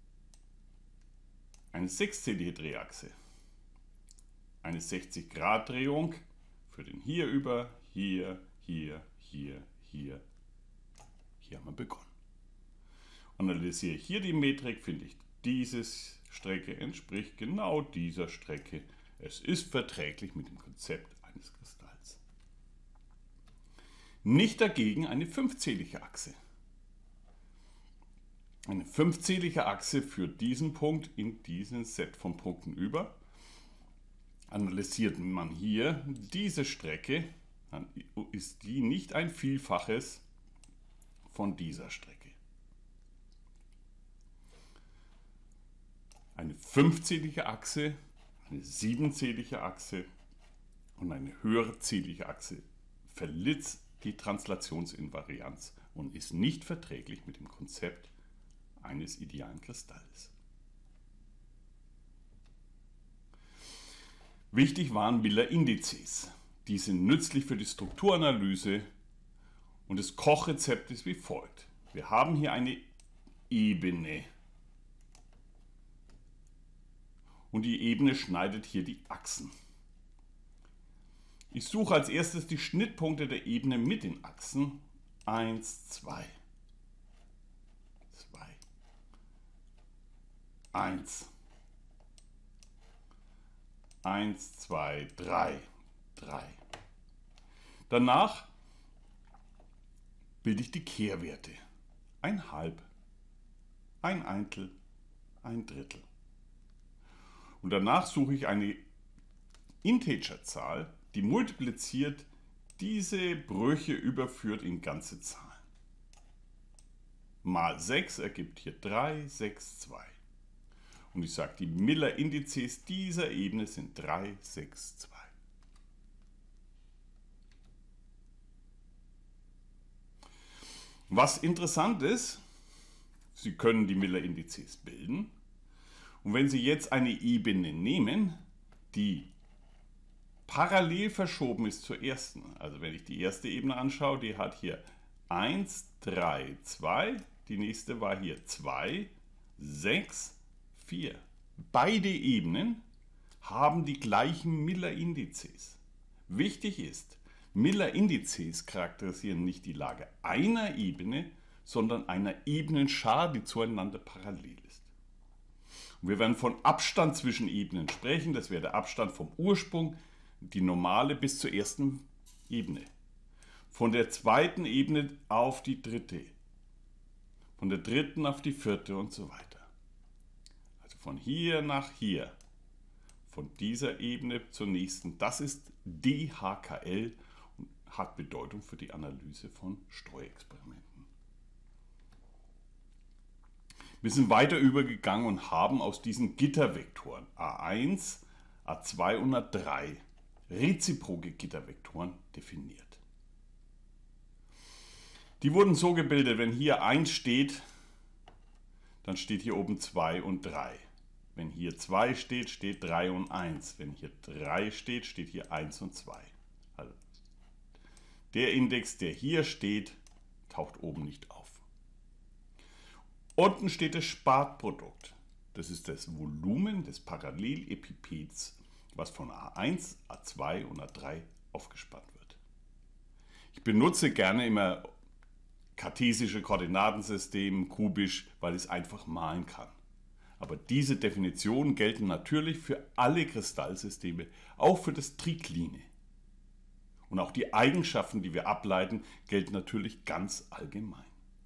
eine sechszählige Drehachse. Eine sechzig Grad Drehung für den hier über, hier, hier, hier, hier. Hier haben wir begonnen. Analysiere ich hier die Metrik, finde ich, diese Strecke entspricht genau dieser Strecke. Es ist verträglich mit dem Konzept eines Kristalls. Nicht dagegen eine fünfzählige Achse. Eine fünfzählige Achse führt diesen Punkt in diesen Set von Punkten über. Analysiert man hier diese Strecke, dann ist die nicht ein Vielfaches von dieser Strecke. Eine fünfzählige Achse, eine siebenzählige Achse und eine höherzählige Achse verliert die Translationsinvarianz und ist nicht verträglich mit dem Konzept eines idealen Kristalls. Wichtig waren Miller-Indizes. Die sind nützlich für die Strukturanalyse und das Kochrezept ist wie folgt. Wir haben hier eine Ebene und die Ebene schneidet hier die Achsen. Ich suche als erstes die Schnittpunkte der Ebene mit den Achsen. eins, zwei. zwei. eins. eins, zwei, drei. drei. Danach bilde ich die Kehrwerte. Ein Halb, ein Eintel, ein Drittel. Und danach suche ich eine Integerzahl, die multipliziert diese Brüche überführt in ganze Zahlen. Mal sechs ergibt hier drei, sechs, zwei. Und ich sage, die Miller-Indizes dieser Ebene sind drei, sechs, zwei. Was interessant ist, Sie können die Miller-Indizes bilden. Und wenn Sie jetzt eine Ebene nehmen, die parallel verschoben ist zur ersten, also wenn ich die erste Ebene anschaue, die hat hier eins, drei, zwei, die nächste war hier zwei, sechs, vier. Beide Ebenen haben die gleichen Miller-Indizes. Wichtig ist, Miller-Indizes charakterisieren nicht die Lage einer Ebene, sondern einer Ebenenschar, die zueinander parallel ist. Und wir werden von Abstand zwischen Ebenen sprechen, das wäre der Abstand vom Ursprung, die normale bis zur ersten Ebene. Von der zweiten Ebene auf die dritte. Von der dritten auf die vierte und so weiter. Also von hier nach hier. Von dieser Ebene zur nächsten. Das ist D H K L und hat Bedeutung für die Analyse von Streuexperimenten. Wir sind weiter übergegangen und haben aus diesen Gittervektoren A eins, A zwei und A drei reziproke Gittervektoren definiert. Die wurden so gebildet, wenn hier eins steht, dann steht hier oben zwei und drei. Wenn hier zwei steht, steht drei und eins. Wenn hier drei steht, steht hier eins und zwei. Also der Index, der hier steht, taucht oben nicht auf. Unten steht das Spatprodukt. Das ist das Volumen des Parallelepipeds, was von A eins, A zwei und A drei aufgespannt wird. Ich benutze gerne immer kartesische Koordinatensystem, kubisch, weil ich es einfach malen kann. Aber diese Definitionen gelten natürlich für alle Kristallsysteme, auch für das Trikline. Und auch die Eigenschaften, die wir ableiten, gelten natürlich ganz allgemein.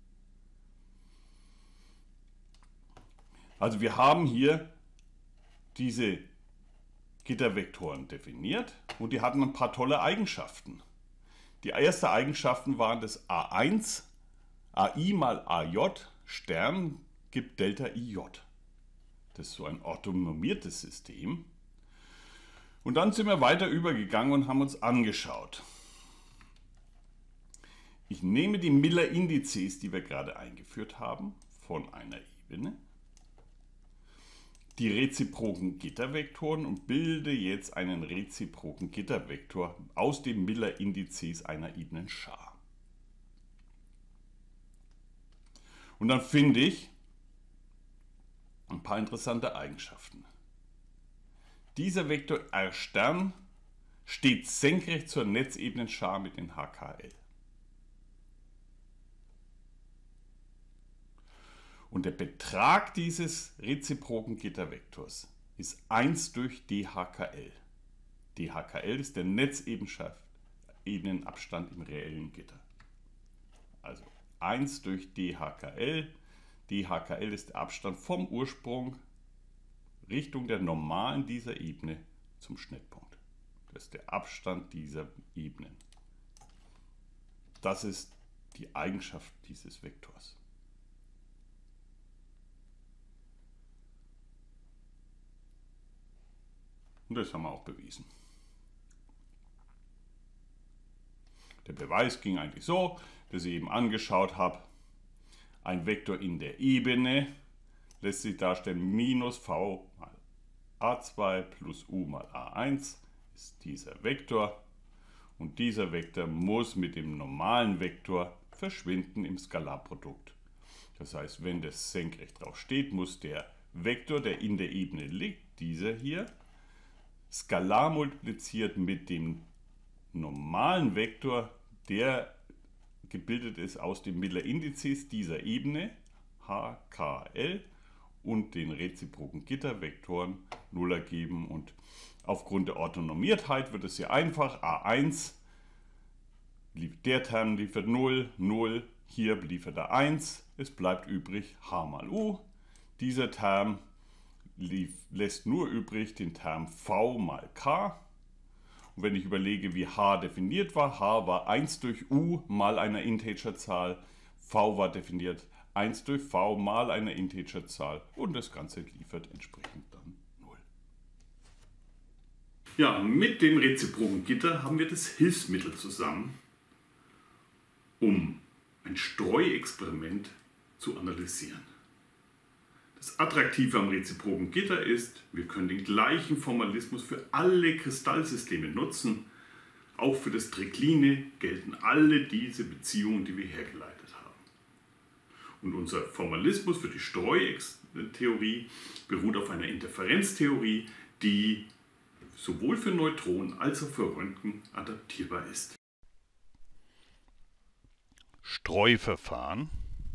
Also wir haben hier diese Gittervektoren definiert und die hatten ein paar tolle Eigenschaften. Die ersten Eigenschaften waren das A eins, A I mal A J, Stern gibt Delta I J. Das ist so ein orthonormiertes System. Und dann sind wir weiter übergegangen und haben uns angeschaut. Ich nehme die Miller-Indizes, die wir gerade eingeführt haben, von einer Ebene, die reziproken Gittervektoren und bilde jetzt einen reziproken Gittervektor aus den Miller-Indizes einer Ebene Schar. Und dann finde ich ein paar interessante Eigenschaften. Dieser Vektor R' steht senkrecht zur Netzebenen-Schar mit den H K L. Und der Betrag dieses reziproken Gittervektors ist eins durch d H K L. d H K L ist der Netzebenenabstand im reellen Gitter. Also eins durch d H K L. d H K L ist der Abstand vom Ursprung Richtung der Normalen dieser Ebene zum Schnittpunkt. Das ist der Abstand dieser Ebenen. Das ist die Eigenschaft dieses Vektors. Und das haben wir auch bewiesen. Der Beweis ging eigentlich so, dass ich eben angeschaut habe, ein Vektor in der Ebene lässt sich darstellen, minus v mal a zwei plus u mal a eins ist dieser Vektor. Und dieser Vektor muss mit dem normalen Vektor verschwinden im Skalarprodukt. Das heißt, wenn das senkrecht drauf steht, muss der Vektor, der in der Ebene liegt, dieser hier, skalar multipliziert mit dem normalen Vektor, der gebildet ist aus den Miller-Indizes dieser Ebene, H K L, und den reziproken Gittervektoren null ergeben. Und aufgrund der Orthonormiertheit wird es sehr einfach. a eins, der Term liefert null, null, hier liefert er eins, es bleibt übrig h mal u. Dieser Term lief, lässt nur übrig den Term v mal k. Und wenn ich überlege, wie h definiert war, h war eins durch u mal einer Integerzahl, v war definiert eins durch v mal einer Integerzahl und das Ganze liefert entsprechend dann null. Ja, mit dem reziproken Gitter haben wir das Hilfsmittel zusammen, um ein Streuexperiment zu analysieren. Das Attraktive am reziproken Gitter ist, wir können den gleichen Formalismus für alle Kristallsysteme nutzen. Auch für das Trikline gelten alle diese Beziehungen, die wir hergeleitet haben. Und unser Formalismus für die Streutheorie beruht auf einer Interferenztheorie, die sowohl für Neutronen als auch für Röntgen adaptierbar ist. Streuverfahren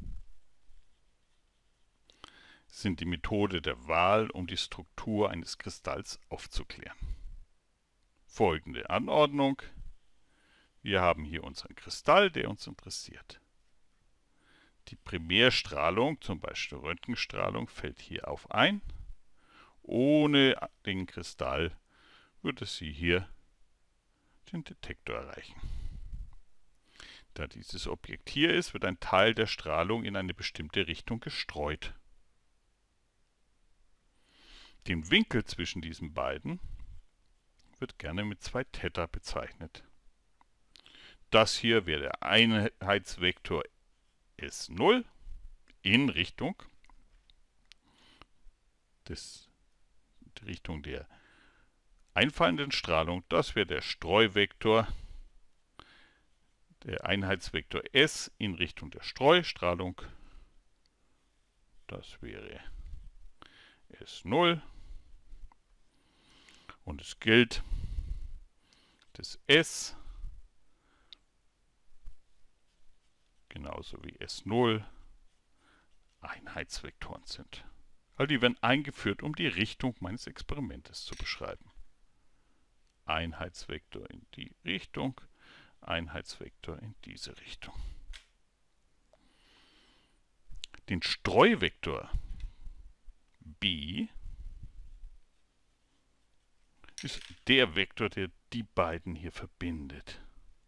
sind die Methode der Wahl, um die Struktur eines Kristalls aufzuklären. Folgende Anordnung. Wir haben hier unseren Kristall, der uns interessiert. Die Primärstrahlung, zum Beispiel Röntgenstrahlung, fällt hier auf ein. Ohne den Kristall würde sie hier den Detektor erreichen. Da dieses Objekt hier ist, wird ein Teil der Strahlung in eine bestimmte Richtung gestreut. Den Winkel zwischen diesen beiden wird gerne mit zwei Theta bezeichnet. Das hier wäre der Einheitsvektor S null in Richtung des, die Richtung der einfallenden Strahlung. Das wäre der Streuvektor, der Einheitsvektor S in Richtung der Streustrahlung. Das wäre S null. Und es gilt, dass S genauso wie S null Einheitsvektoren sind. Also die werden eingeführt, um die Richtung meines Experimentes zu beschreiben. Einheitsvektor in die Richtung, Einheitsvektor in diese Richtung. Den Streuvektor B ist der Vektor, der die beiden hier verbindet.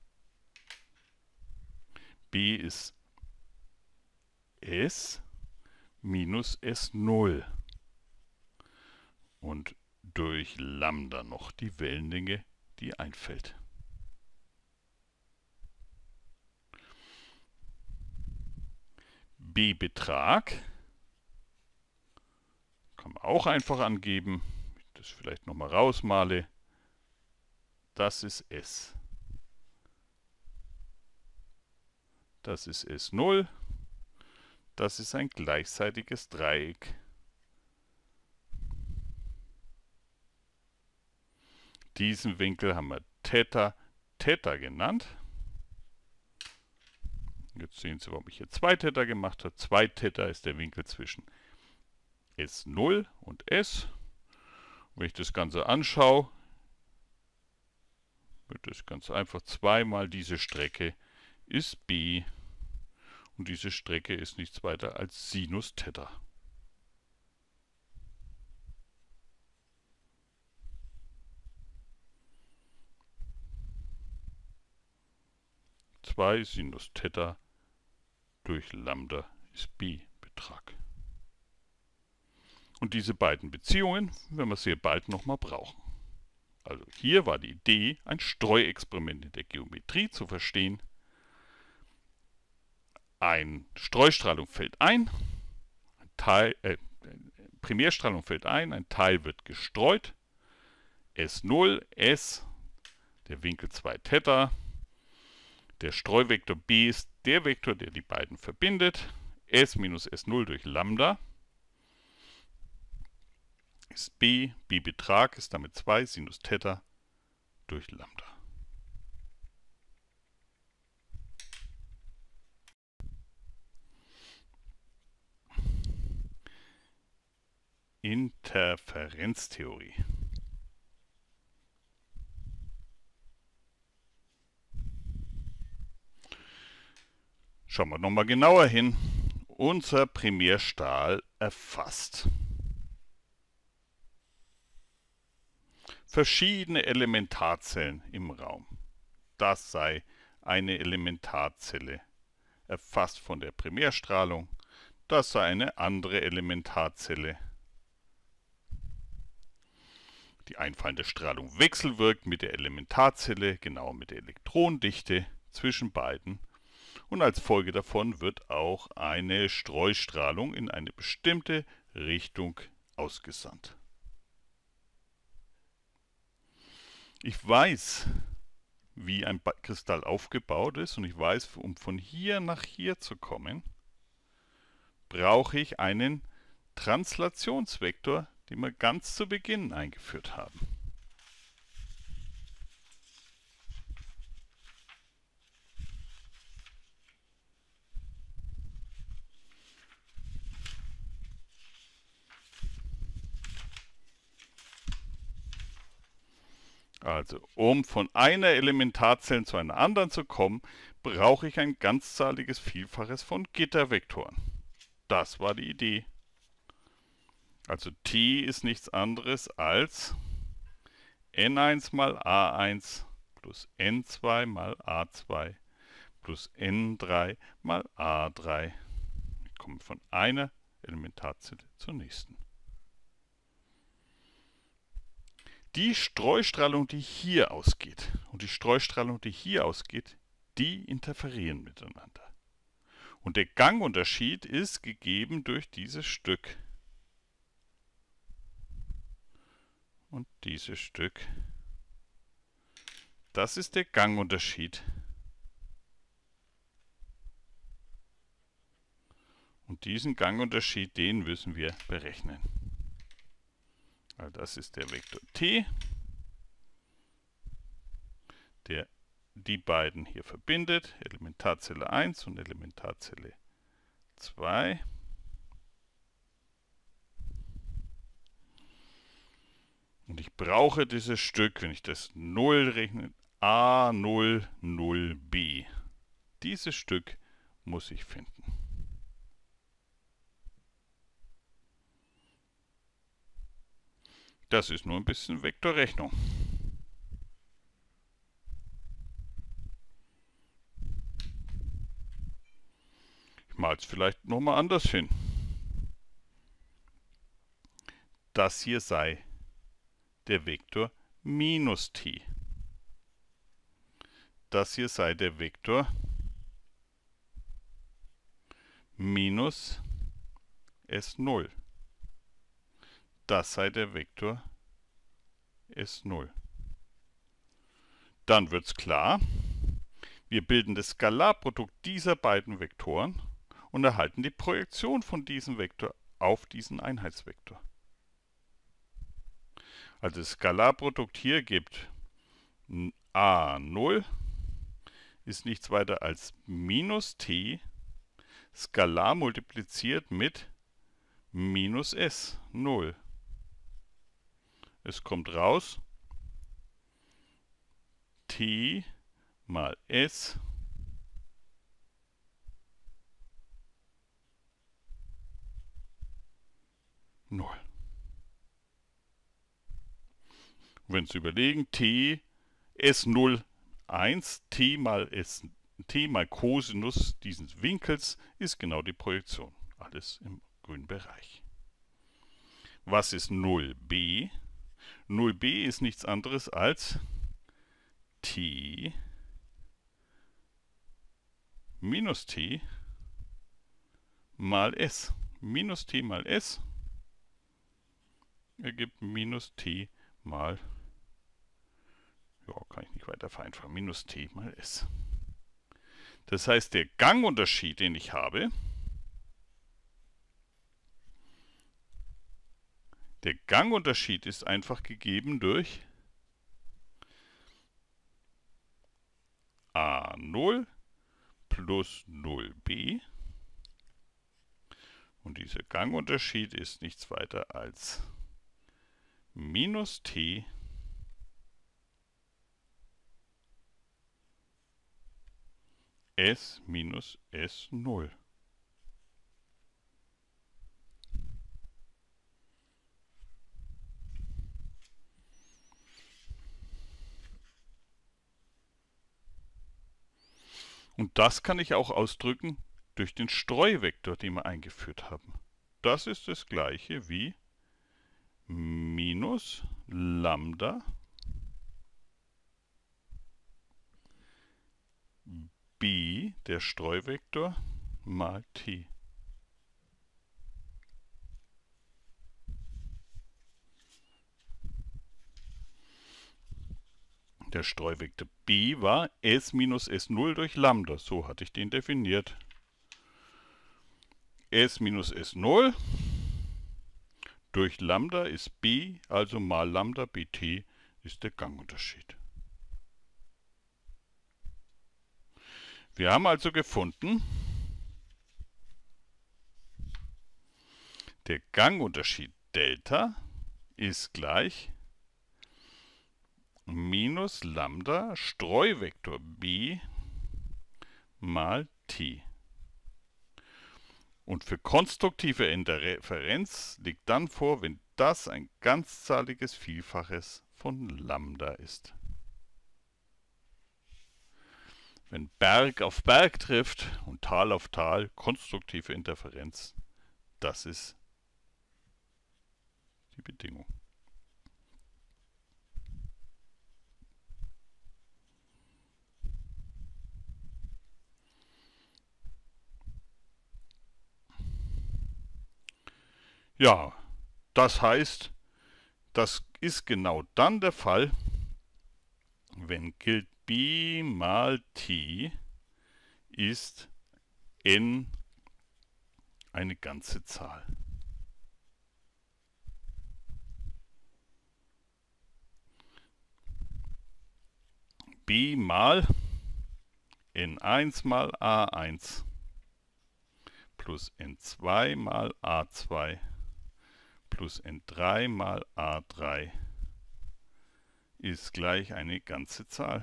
B ist S minus S null. und durch Lambda noch die Wellenlänge, die einfällt. B-Betrag kann man auch einfach angeben. Wenn ich das vielleicht nochmal rausmale. Das ist S. Das ist S null. Das ist ein gleichseitiges Dreieck. Diesen Winkel haben wir Theta, Theta genannt. Jetzt sehen Sie, warum ich hier zwei Theta gemacht habe. zwei Theta ist der Winkel zwischen S null und S. Wenn ich das Ganze anschaue, wird das ganz einfach zweimal diese Strecke ist B. Und diese Strecke ist nichts weiter als Sinus Theta. zwei Sinus Theta durch Lambda ist B-Betrag. Und diese beiden Beziehungen werden wir sehr bald nochmal brauchen. Also hier war die Idee, ein Streuexperiment in der Geometrie zu verstehen. Eine Streustrahlung fällt ein, ein Teil, äh, Primärstrahlung fällt ein, ein Teil wird gestreut, S null, S, der Winkel zwei Theta, der Streuvektor B ist der Vektor, der die beiden verbindet, S minus S null durch Lambda ist B, B-Betrag ist damit zwei Sinus Theta durch Lambda. Interferenztheorie. Schauen wir nochmal genauer hin. Unser Primärstrahl erfasst verschiedene Elementarzellen im Raum. Das sei eine Elementarzelle, erfasst von der Primärstrahlung. Das sei eine andere Elementarzelle. Die einfallende Strahlung wechselwirkt mit der Elementarzelle, genauer mit der Elektronendichte zwischen beiden. Und als Folge davon wird auch eine Streustrahlung in eine bestimmte Richtung ausgesandt. Ich weiß, wie ein Kristall aufgebaut ist und ich weiß, um von hier nach hier zu kommen, brauche ich einen Translationsvektor, den wir ganz zu Beginn eingeführt haben. Also, um von einer Elementarzelle zu einer anderen zu kommen, brauche ich ein ganzzahliges Vielfaches von Gittervektoren. Das war die Idee. Also T ist nichts anderes als N eins mal A eins plus N zwei mal A zwei plus N drei mal A drei. Wir kommen von einer Elementarzelle zur nächsten. Die Streustrahlung, die hier ausgeht, und die Streustrahlung, die hier ausgeht, die interferieren miteinander. Und der Gangunterschied ist gegeben durch dieses Stück. Und dieses Stück. Das ist der Gangunterschied. Und diesen Gangunterschied, den müssen wir berechnen. Also das ist der Vektor T, der die beiden hier verbindet, Elementarzelle eins und Elementarzelle zwei. Und ich brauche dieses Stück, wenn ich das null rechne, A null null B. Dieses Stück muss ich finden. Das ist nur ein bisschen Vektorrechnung. Ich male es vielleicht nochmal anders hin. Das hier sei der Vektor minus t. Das hier sei der Vektor minus S null. Das sei der Vektor S null. Dann wird es klar, wir bilden das Skalarprodukt dieser beiden Vektoren und erhalten die Projektion von diesem Vektor auf diesen Einheitsvektor. Also das Skalarprodukt hier gibt a null ist nichts weiter als minus t Skalar multipliziert mit minus S null. Es kommt raus t mal S null. Wenn Sie überlegen, t S null eins, t mal S, t mal Cosinus dieses Winkels ist genau die Projektion. Alles im grünen Bereich. Was ist null b? null b ist nichts anderes als t minus t mal S. Minus t mal S ergibt minus t mal, ja, kann ich nicht weiter vereinfachen, minus t mal S. Das heißt, der Gangunterschied, den ich habe, der Gangunterschied ist einfach gegeben durch a null plus null b. Und dieser Gangunterschied ist nichts weiter als minus t S minus S null. Und das kann ich auch ausdrücken durch den Streuvektor, den wir eingeführt haben. Das ist das gleiche wie minus Lambda b, der Streuvektor, mal t. Der Streuvektor b war S minus S null durch Lambda. So hatte ich den definiert. S minus S null durch Lambda ist b, also mal Lambda bt ist der Gangunterschied. Wir haben also gefunden, der Gangunterschied Delta ist gleich minus Lambda Streuvektor b mal t. Und für konstruktive Interferenz liegt dann vor, wenn das ein ganzzahliges Vielfaches von Lambda ist. Wenn Berg auf Berg trifft und Tal auf Tal, konstruktive Interferenz, das ist die Bedingung. Ja, das heißt, das ist genau dann der Fall, wenn gilt b mal t ist n eine ganze Zahl. b mal n eins mal a eins plus n zwei mal a zwei plus n drei mal a drei ist gleich eine ganze Zahl.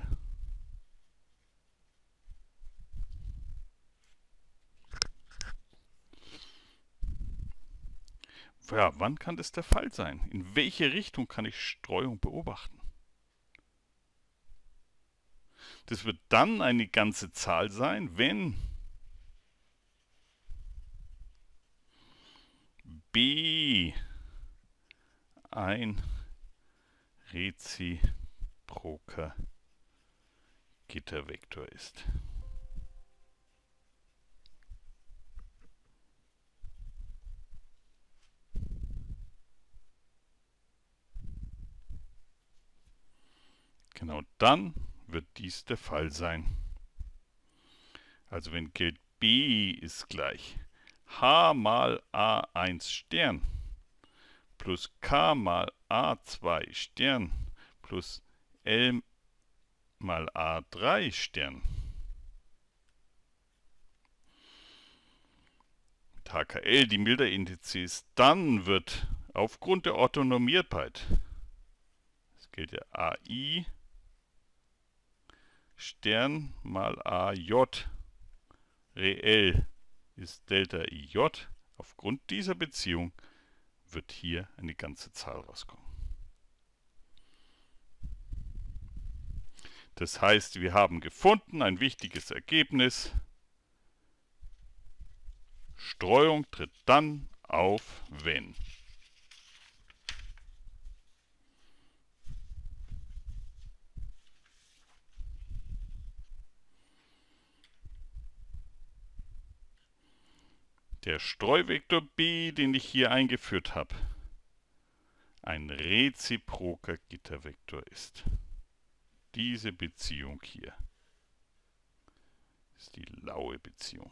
Ja, wann kann das der Fall sein? In welche Richtung kann ich Streuung beobachten? Das wird dann eine ganze Zahl sein, wenn b ein reziproker Gittervektor ist. Genau dann wird dies der Fall sein. Also wenn gilt B ist gleich H mal A eins Stern plus K mal A zwei Stern plus L mal A drei Stern mit H K L die Milder-Indizes, dann wird aufgrund der Orthonormiertheit, das gilt ja A I Stern mal A J reell ist Delta I J. Aufgrund dieser Beziehung wird hier eine ganze Zahl rauskommen. Das heißt, wir haben gefunden ein wichtiges Ergebnis. Streuung tritt dann auf, wenn der Streuvektor B, den ich hier eingeführt habe, ein reziproker Gittervektor ist. Diese Beziehung hier ist die laue Beziehung.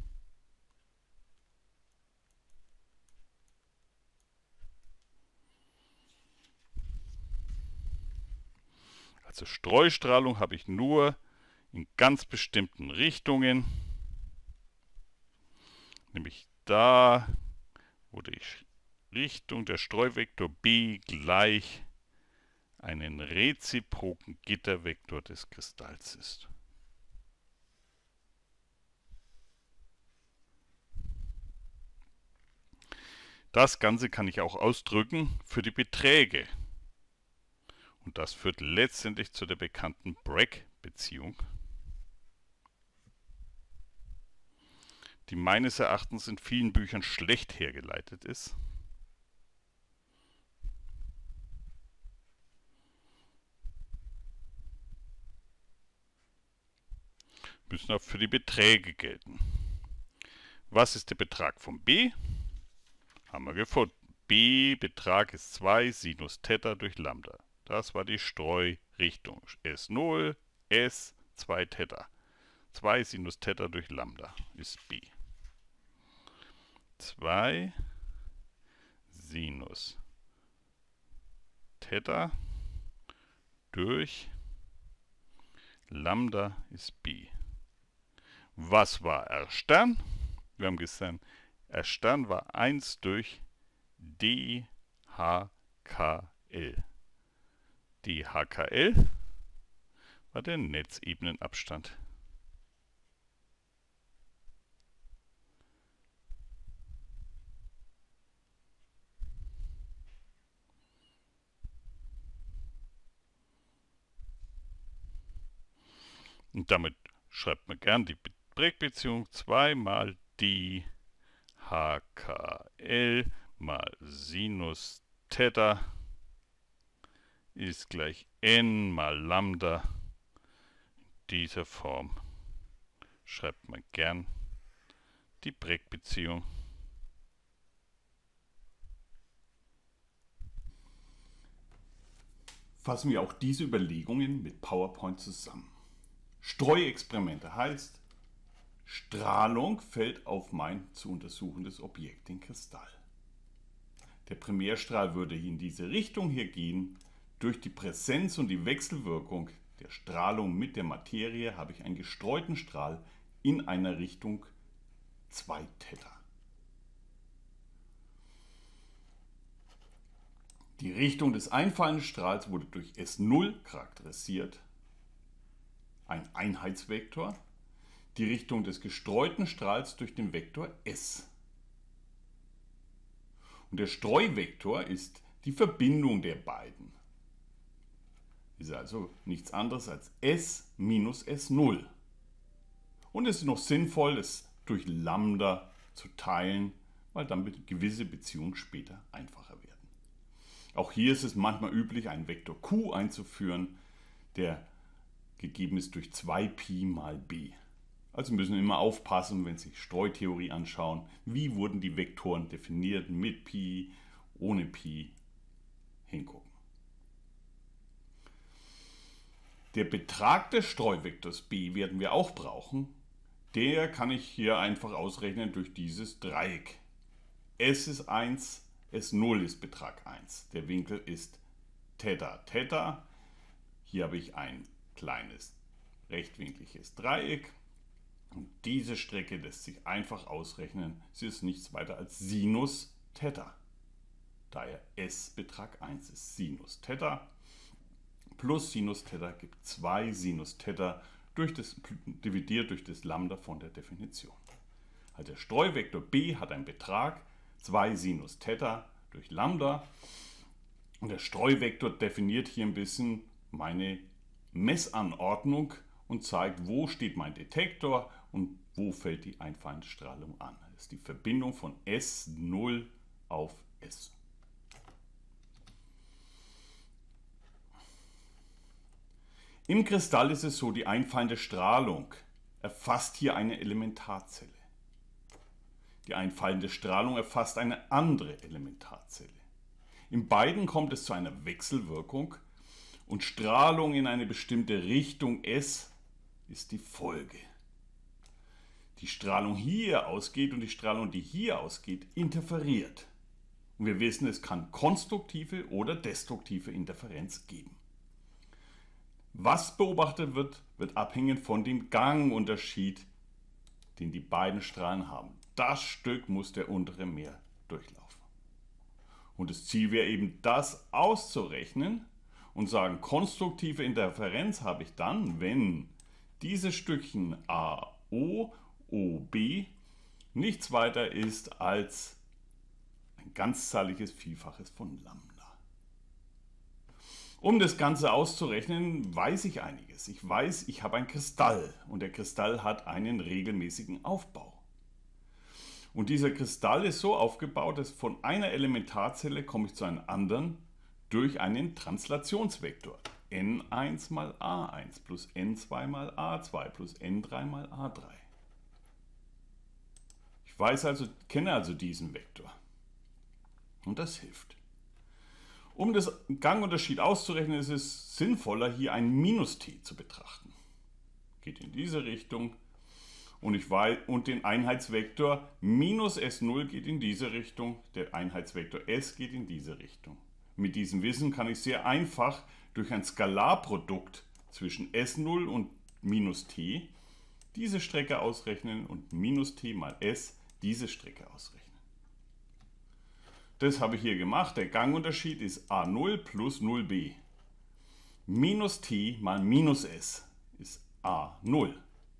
Also Streustrahlung habe ich nur in ganz bestimmten Richtungen, nämlich da, wo die Richtung der Streuvektor B gleich einen reziproken Gittervektor des Kristalls ist. Das Ganze kann ich auch ausdrücken für die Beträge. Und das führt letztendlich zu der bekannten Bragg-Beziehung, die meines Erachtens in vielen Büchern schlecht hergeleitet ist. Müssen auch für die Beträge gelten. Was ist der Betrag von B? Haben wir gefunden. B-Betrag ist zwei Sinus Theta durch Lambda. Das war die Streurichtung. S null, S, zwei Theta. zwei Sinus Theta durch Lambda ist B. zwei Sinus Theta durch Lambda ist B. Was war R Stern? Wir haben gesagt, R Stern war eins durch D H K L. D H K L war der Netzebenenabstand. Und damit schreibt man gern die Bragg-Beziehung zwei mal D H K L mal Sinus Theta ist gleich n mal Lambda. In dieser Form schreibt man gern die Bragg-Beziehung. Fassen wir auch diese Überlegungen mit PowerPoint zusammen. Streuexperimente heißt, Strahlung fällt auf mein zu untersuchendes Objekt, den Kristall. Der Primärstrahl würde in diese Richtung hier gehen. Durch die Präsenz und die Wechselwirkung der Strahlung mit der Materie habe ich einen gestreuten Strahl in einer Richtung zwei Theta. Die Richtung des einfallenden Strahls wurde durch S null charakterisiert, ein Einheitsvektor. Die Richtung des gestreuten Strahls durch den Vektor S. Und der Streuvektor ist die Verbindung der beiden. Ist also nichts anderes als S minus S null. Und es ist noch sinnvoll, es durch Lambda zu teilen, weil dann gewisse Beziehungen später einfacher werden. Auch hier ist es manchmal üblich, einen Vektor q einzuführen, der gegeben ist durch zwei Pi mal b. Also müssen wir immer aufpassen, wenn Sie Streutheorie anschauen, wie wurden die Vektoren definiert, mit Pi, ohne Pi, hingucken. Der Betrag des Streuvektors b werden wir auch brauchen. Der kann ich hier einfach ausrechnen durch dieses Dreieck. S ist eins, S null ist Betrag eins. Der Winkel ist Theta, Theta. Hier habe ich ein kleines rechtwinkliges Dreieck. Und diese Strecke lässt sich einfach ausrechnen. Sie ist nichts weiter als Sinus Theta. Daher S Betrag eins ist Sinus Theta. Plus Sinus Theta gibt zwei Sinus Theta durch das, dividiert durch das Lambda von der Definition. Also der Streuvektor b hat einen Betrag zwei Sinus Theta durch Lambda. Und der Streuvektor definiert hier ein bisschen meine Messanordnung und zeigt, wo steht mein Detektor und wo fällt die einfallende Strahlung an. Das ist die Verbindung von S null auf S. Im Kristall ist es so, die einfallende Strahlung erfasst hier eine Elementarzelle. Die einfallende Strahlung erfasst eine andere Elementarzelle. In beiden kommt es zu einer Wechselwirkung und Strahlung in eine bestimmte Richtung S ist die Folge. Die Strahlung hier ausgeht und die Strahlung, die hier ausgeht, interferiert. Und wir wissen, es kann konstruktive oder destruktive Interferenz geben. Was beobachtet wird, wird abhängen von dem Gangunterschied, den die beiden Strahlen haben. Das Stück muss der untere mehr durchlaufen. Und das Ziel wäre eben, das auszurechnen und sagen, konstruktive Interferenz habe ich dann, wenn dieses Stückchen A O, O B nichts weiter ist als ein ganzzahliges Vielfaches von Lambda. Um das Ganze auszurechnen, weiß ich einiges. Ich weiß, ich habe einen Kristall und der Kristall hat einen regelmäßigen Aufbau. Und dieser Kristall ist so aufgebaut, dass von einer Elementarzelle komme ich zu einer anderen durch einen Translationsvektor. N eins mal A eins plus N zwei mal A zwei plus N drei mal A drei. Ich weiß also, kenne also diesen Vektor. Und das hilft. Um das Gangunterschied auszurechnen, ist es sinnvoller, hier ein Minus t zu betrachten. Geht in diese Richtung und, ich weiß, und den Einheitsvektor minus S null geht in diese Richtung, der Einheitsvektor S geht in diese Richtung. Mit diesem Wissen kann ich sehr einfach durch ein Skalarprodukt zwischen S null und minus t diese Strecke ausrechnen und minus t mal S diese Strecke ausrechnen. Das habe ich hier gemacht. Der Gangunterschied ist A null plus null b. Minus t mal minus s ist A null.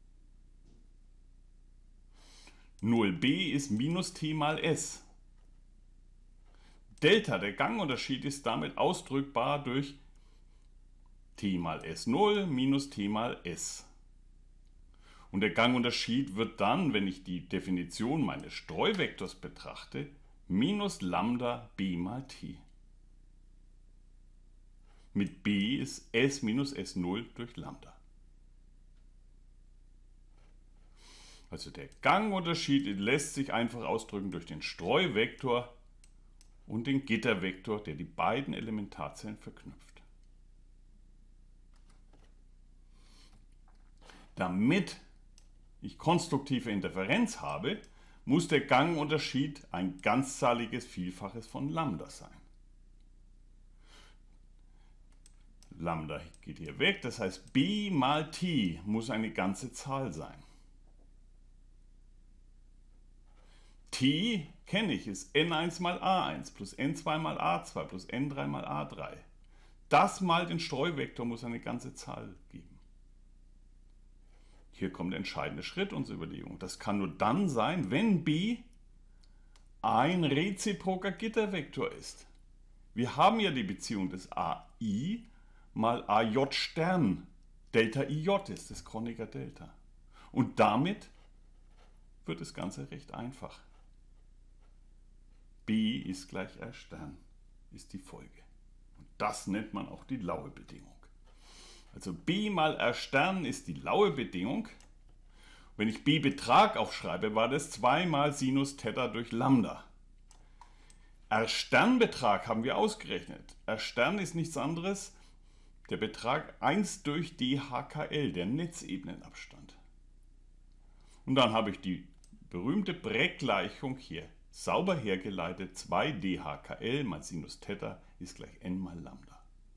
null b ist minus t mal s. Delta, der Gangunterschied, ist damit ausdrückbar durch t mal S null minus t mal s. Und der Gangunterschied wird dann, wenn ich die Definition meines Streuvektors betrachte, minus Lambda b mal t. Mit b ist S minus S null durch Lambda. Also der Gangunterschied lässt sich einfach ausdrücken durch den Streuvektor und den Gittervektor, der die beiden Elementarzellen verknüpft. Damit ich konstruktive Interferenz habe, muss der Gangunterschied ein ganzzahliges Vielfaches von Lambda sein. Lambda geht hier weg, das heißt b mal t muss eine ganze Zahl sein. T kenne ich, ist N eins mal A eins plus N zwei mal A zwei plus N drei mal A drei. Das mal den Streuvektor muss eine ganze Zahl geben. Hier kommt der entscheidende Schritt unserer Überlegung. Das kann nur dann sein, wenn b ein reziproker Gittervektor ist. Wir haben ja die Beziehung des A I mal A J Stern. Delta I J ist das Kronecker Delta. Und damit wird das Ganze recht einfach. B ist gleich R Stern. ist die Folge. Und das nennt man auch die Laue-Bedingung. Also B mal R Stern ist die Laue-Bedingung. Wenn ich B-Betrag aufschreibe, war das zwei mal Sinus Theta durch Lambda. R-Stern-Betrag haben wir ausgerechnet. R-Stern ist nichts anderes, der Betrag eins durch d H K L, der Netzebenenabstand. Und dann habe ich die berühmte Bragg-Gleichung hier sauber hergeleitet. zwei d H K L mal Sinus Theta ist gleich n mal Lambda.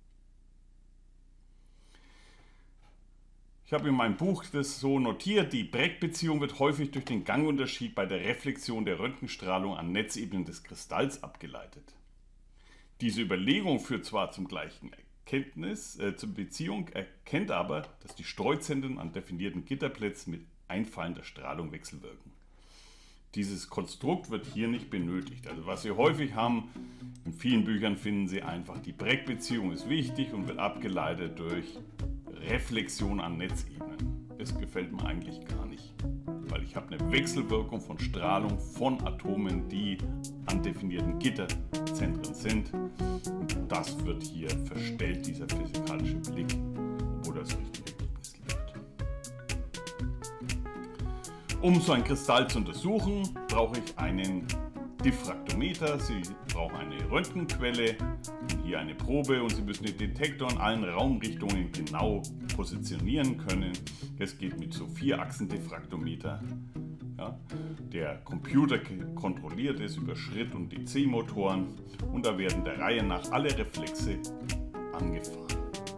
Ich habe in meinem Buch das so notiert, die Bragg-Beziehung wird häufig durch den Gangunterschied bei der Reflexion der Röntgenstrahlung an Netzebenen des Kristalls abgeleitet. Diese Überlegung führt zwar zum gleichen Erkenntnis, äh, zur Beziehung, erkennt aber, dass die Streuzentren an definierten Gitterplätzen mit einfallender Strahlung wechselwirken. Dieses Konstrukt wird hier nicht benötigt. Also was Sie häufig haben, in vielen Büchern finden Sie einfach, die Bragg-Beziehung ist wichtig und wird abgeleitet durch Reflexion an Netzebenen. Das gefällt mir eigentlich gar nicht, weil ich habe eine Wechselwirkung von Strahlung von Atomen, die an definierten Gitterzentren sind. Und das wird hier verstellt, dieser physikalische Blick, obwohl das richtige Ergebnis liefert. Um so einen Kristall zu untersuchen, brauche ich einen Diffraktometer, Sie brauchen eine Röntgenquelle, hier eine Probe und Sie müssen den Detektor in allen Raumrichtungen genau positionieren können. Das geht mit so Vier-Achsen-Diffraktometer. Ja, der Computer kontrolliert es über Schritt- und D C-Motoren und da werden der Reihe nach alle Reflexe angefahren.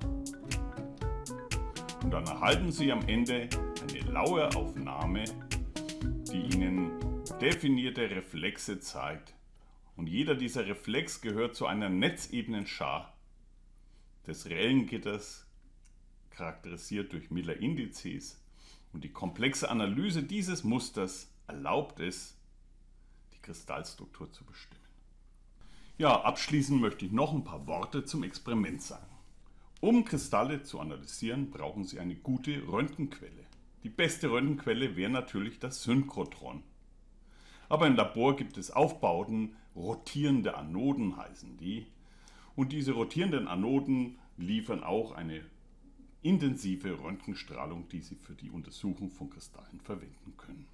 Und dann erhalten Sie am Ende eine laue Aufnahme, die Ihnen definierte Reflexe zeigt. Und jeder dieser Reflex gehört zu einer Netzebenenschar des reellen Gitters, charakterisiert durch Miller-Indizes. Und die komplexe Analyse dieses Musters erlaubt es, die Kristallstruktur zu bestimmen. Ja, abschließend möchte ich noch ein paar Worte zum Experiment sagen. Um Kristalle zu analysieren, brauchen Sie eine gute Röntgenquelle. Die beste Röntgenquelle wäre natürlich das Synchrotron. Aber im Labor gibt es Aufbauten, rotierende Anoden heißen die. Und diese rotierenden Anoden liefern auch eine intensive Röntgenstrahlung, die Sie für die Untersuchung von Kristallen verwenden können.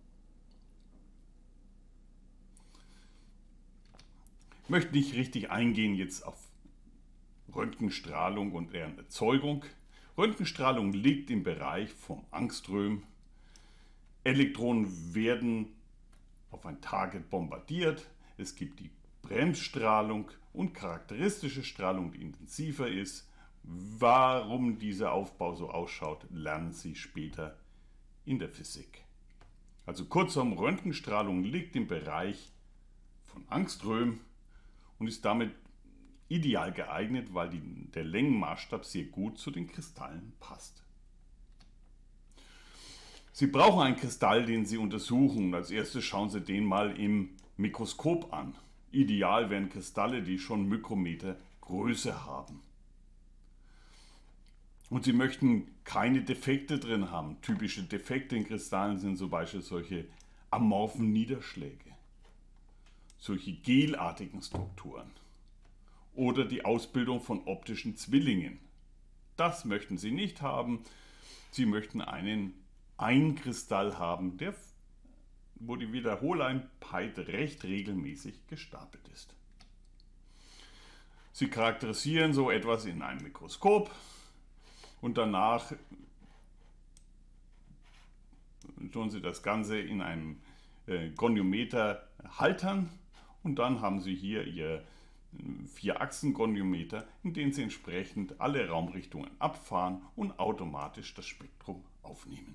Ich möchte nicht richtig eingehen jetzt auf Röntgenstrahlung und deren Erzeugung. Röntgenstrahlung liegt im Bereich vom Ångström. Elektronen werden auf ein Target bombardiert. Es gibt die Bremsstrahlung und charakteristische Strahlung, die intensiver ist. Warum dieser Aufbau so ausschaut, lernen Sie später in der Physik. Also kurzum, Röntgenstrahlung liegt im Bereich von Ångström und ist damit ideal geeignet, weil die, der Längenmaßstab sehr gut zu den Kristallen passt. Sie brauchen einen Kristall, den Sie untersuchen. Als erstes schauen Sie den mal im Mikroskop an. Ideal wären Kristalle, die schon Mikrometer Größe haben. Und Sie möchten keine Defekte drin haben. Typische Defekte in Kristallen sind zum Beispiel solche amorphen Niederschläge, solche gelartigen Strukturen oder die Ausbildung von optischen Zwillingen. Das möchten Sie nicht haben. Sie möchten einen Ein-Kristall haben, der, wo die Wiederholeinheit recht regelmäßig gestapelt ist. Sie charakterisieren so etwas in einem Mikroskop und danach tun Sie das Ganze in einem äh, Goniometer haltern und dann haben Sie hier Ihr Vier-Achsen-Goniometer, in den Sie entsprechend alle Raumrichtungen abfahren und automatisch das Spektrum aufnehmen.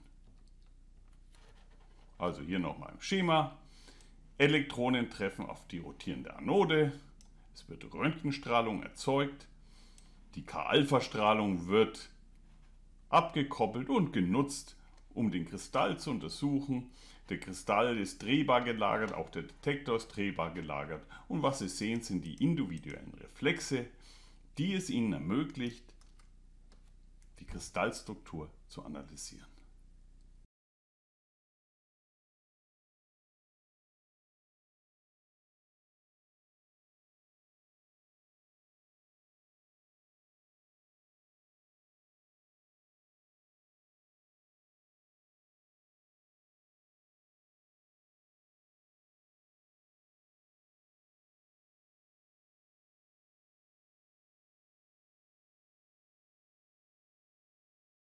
Also hier nochmal im Schema. Elektronen treffen auf die rotierende Anode. Es wird Röntgenstrahlung erzeugt. Die K-Alpha-Strahlung wird abgekoppelt und genutzt, um den Kristall zu untersuchen. Der Kristall ist drehbar gelagert, auch der Detektor ist drehbar gelagert. Und was Sie sehen, sind die individuellen Reflexe, die es Ihnen ermöglicht, die Kristallstruktur zu analysieren.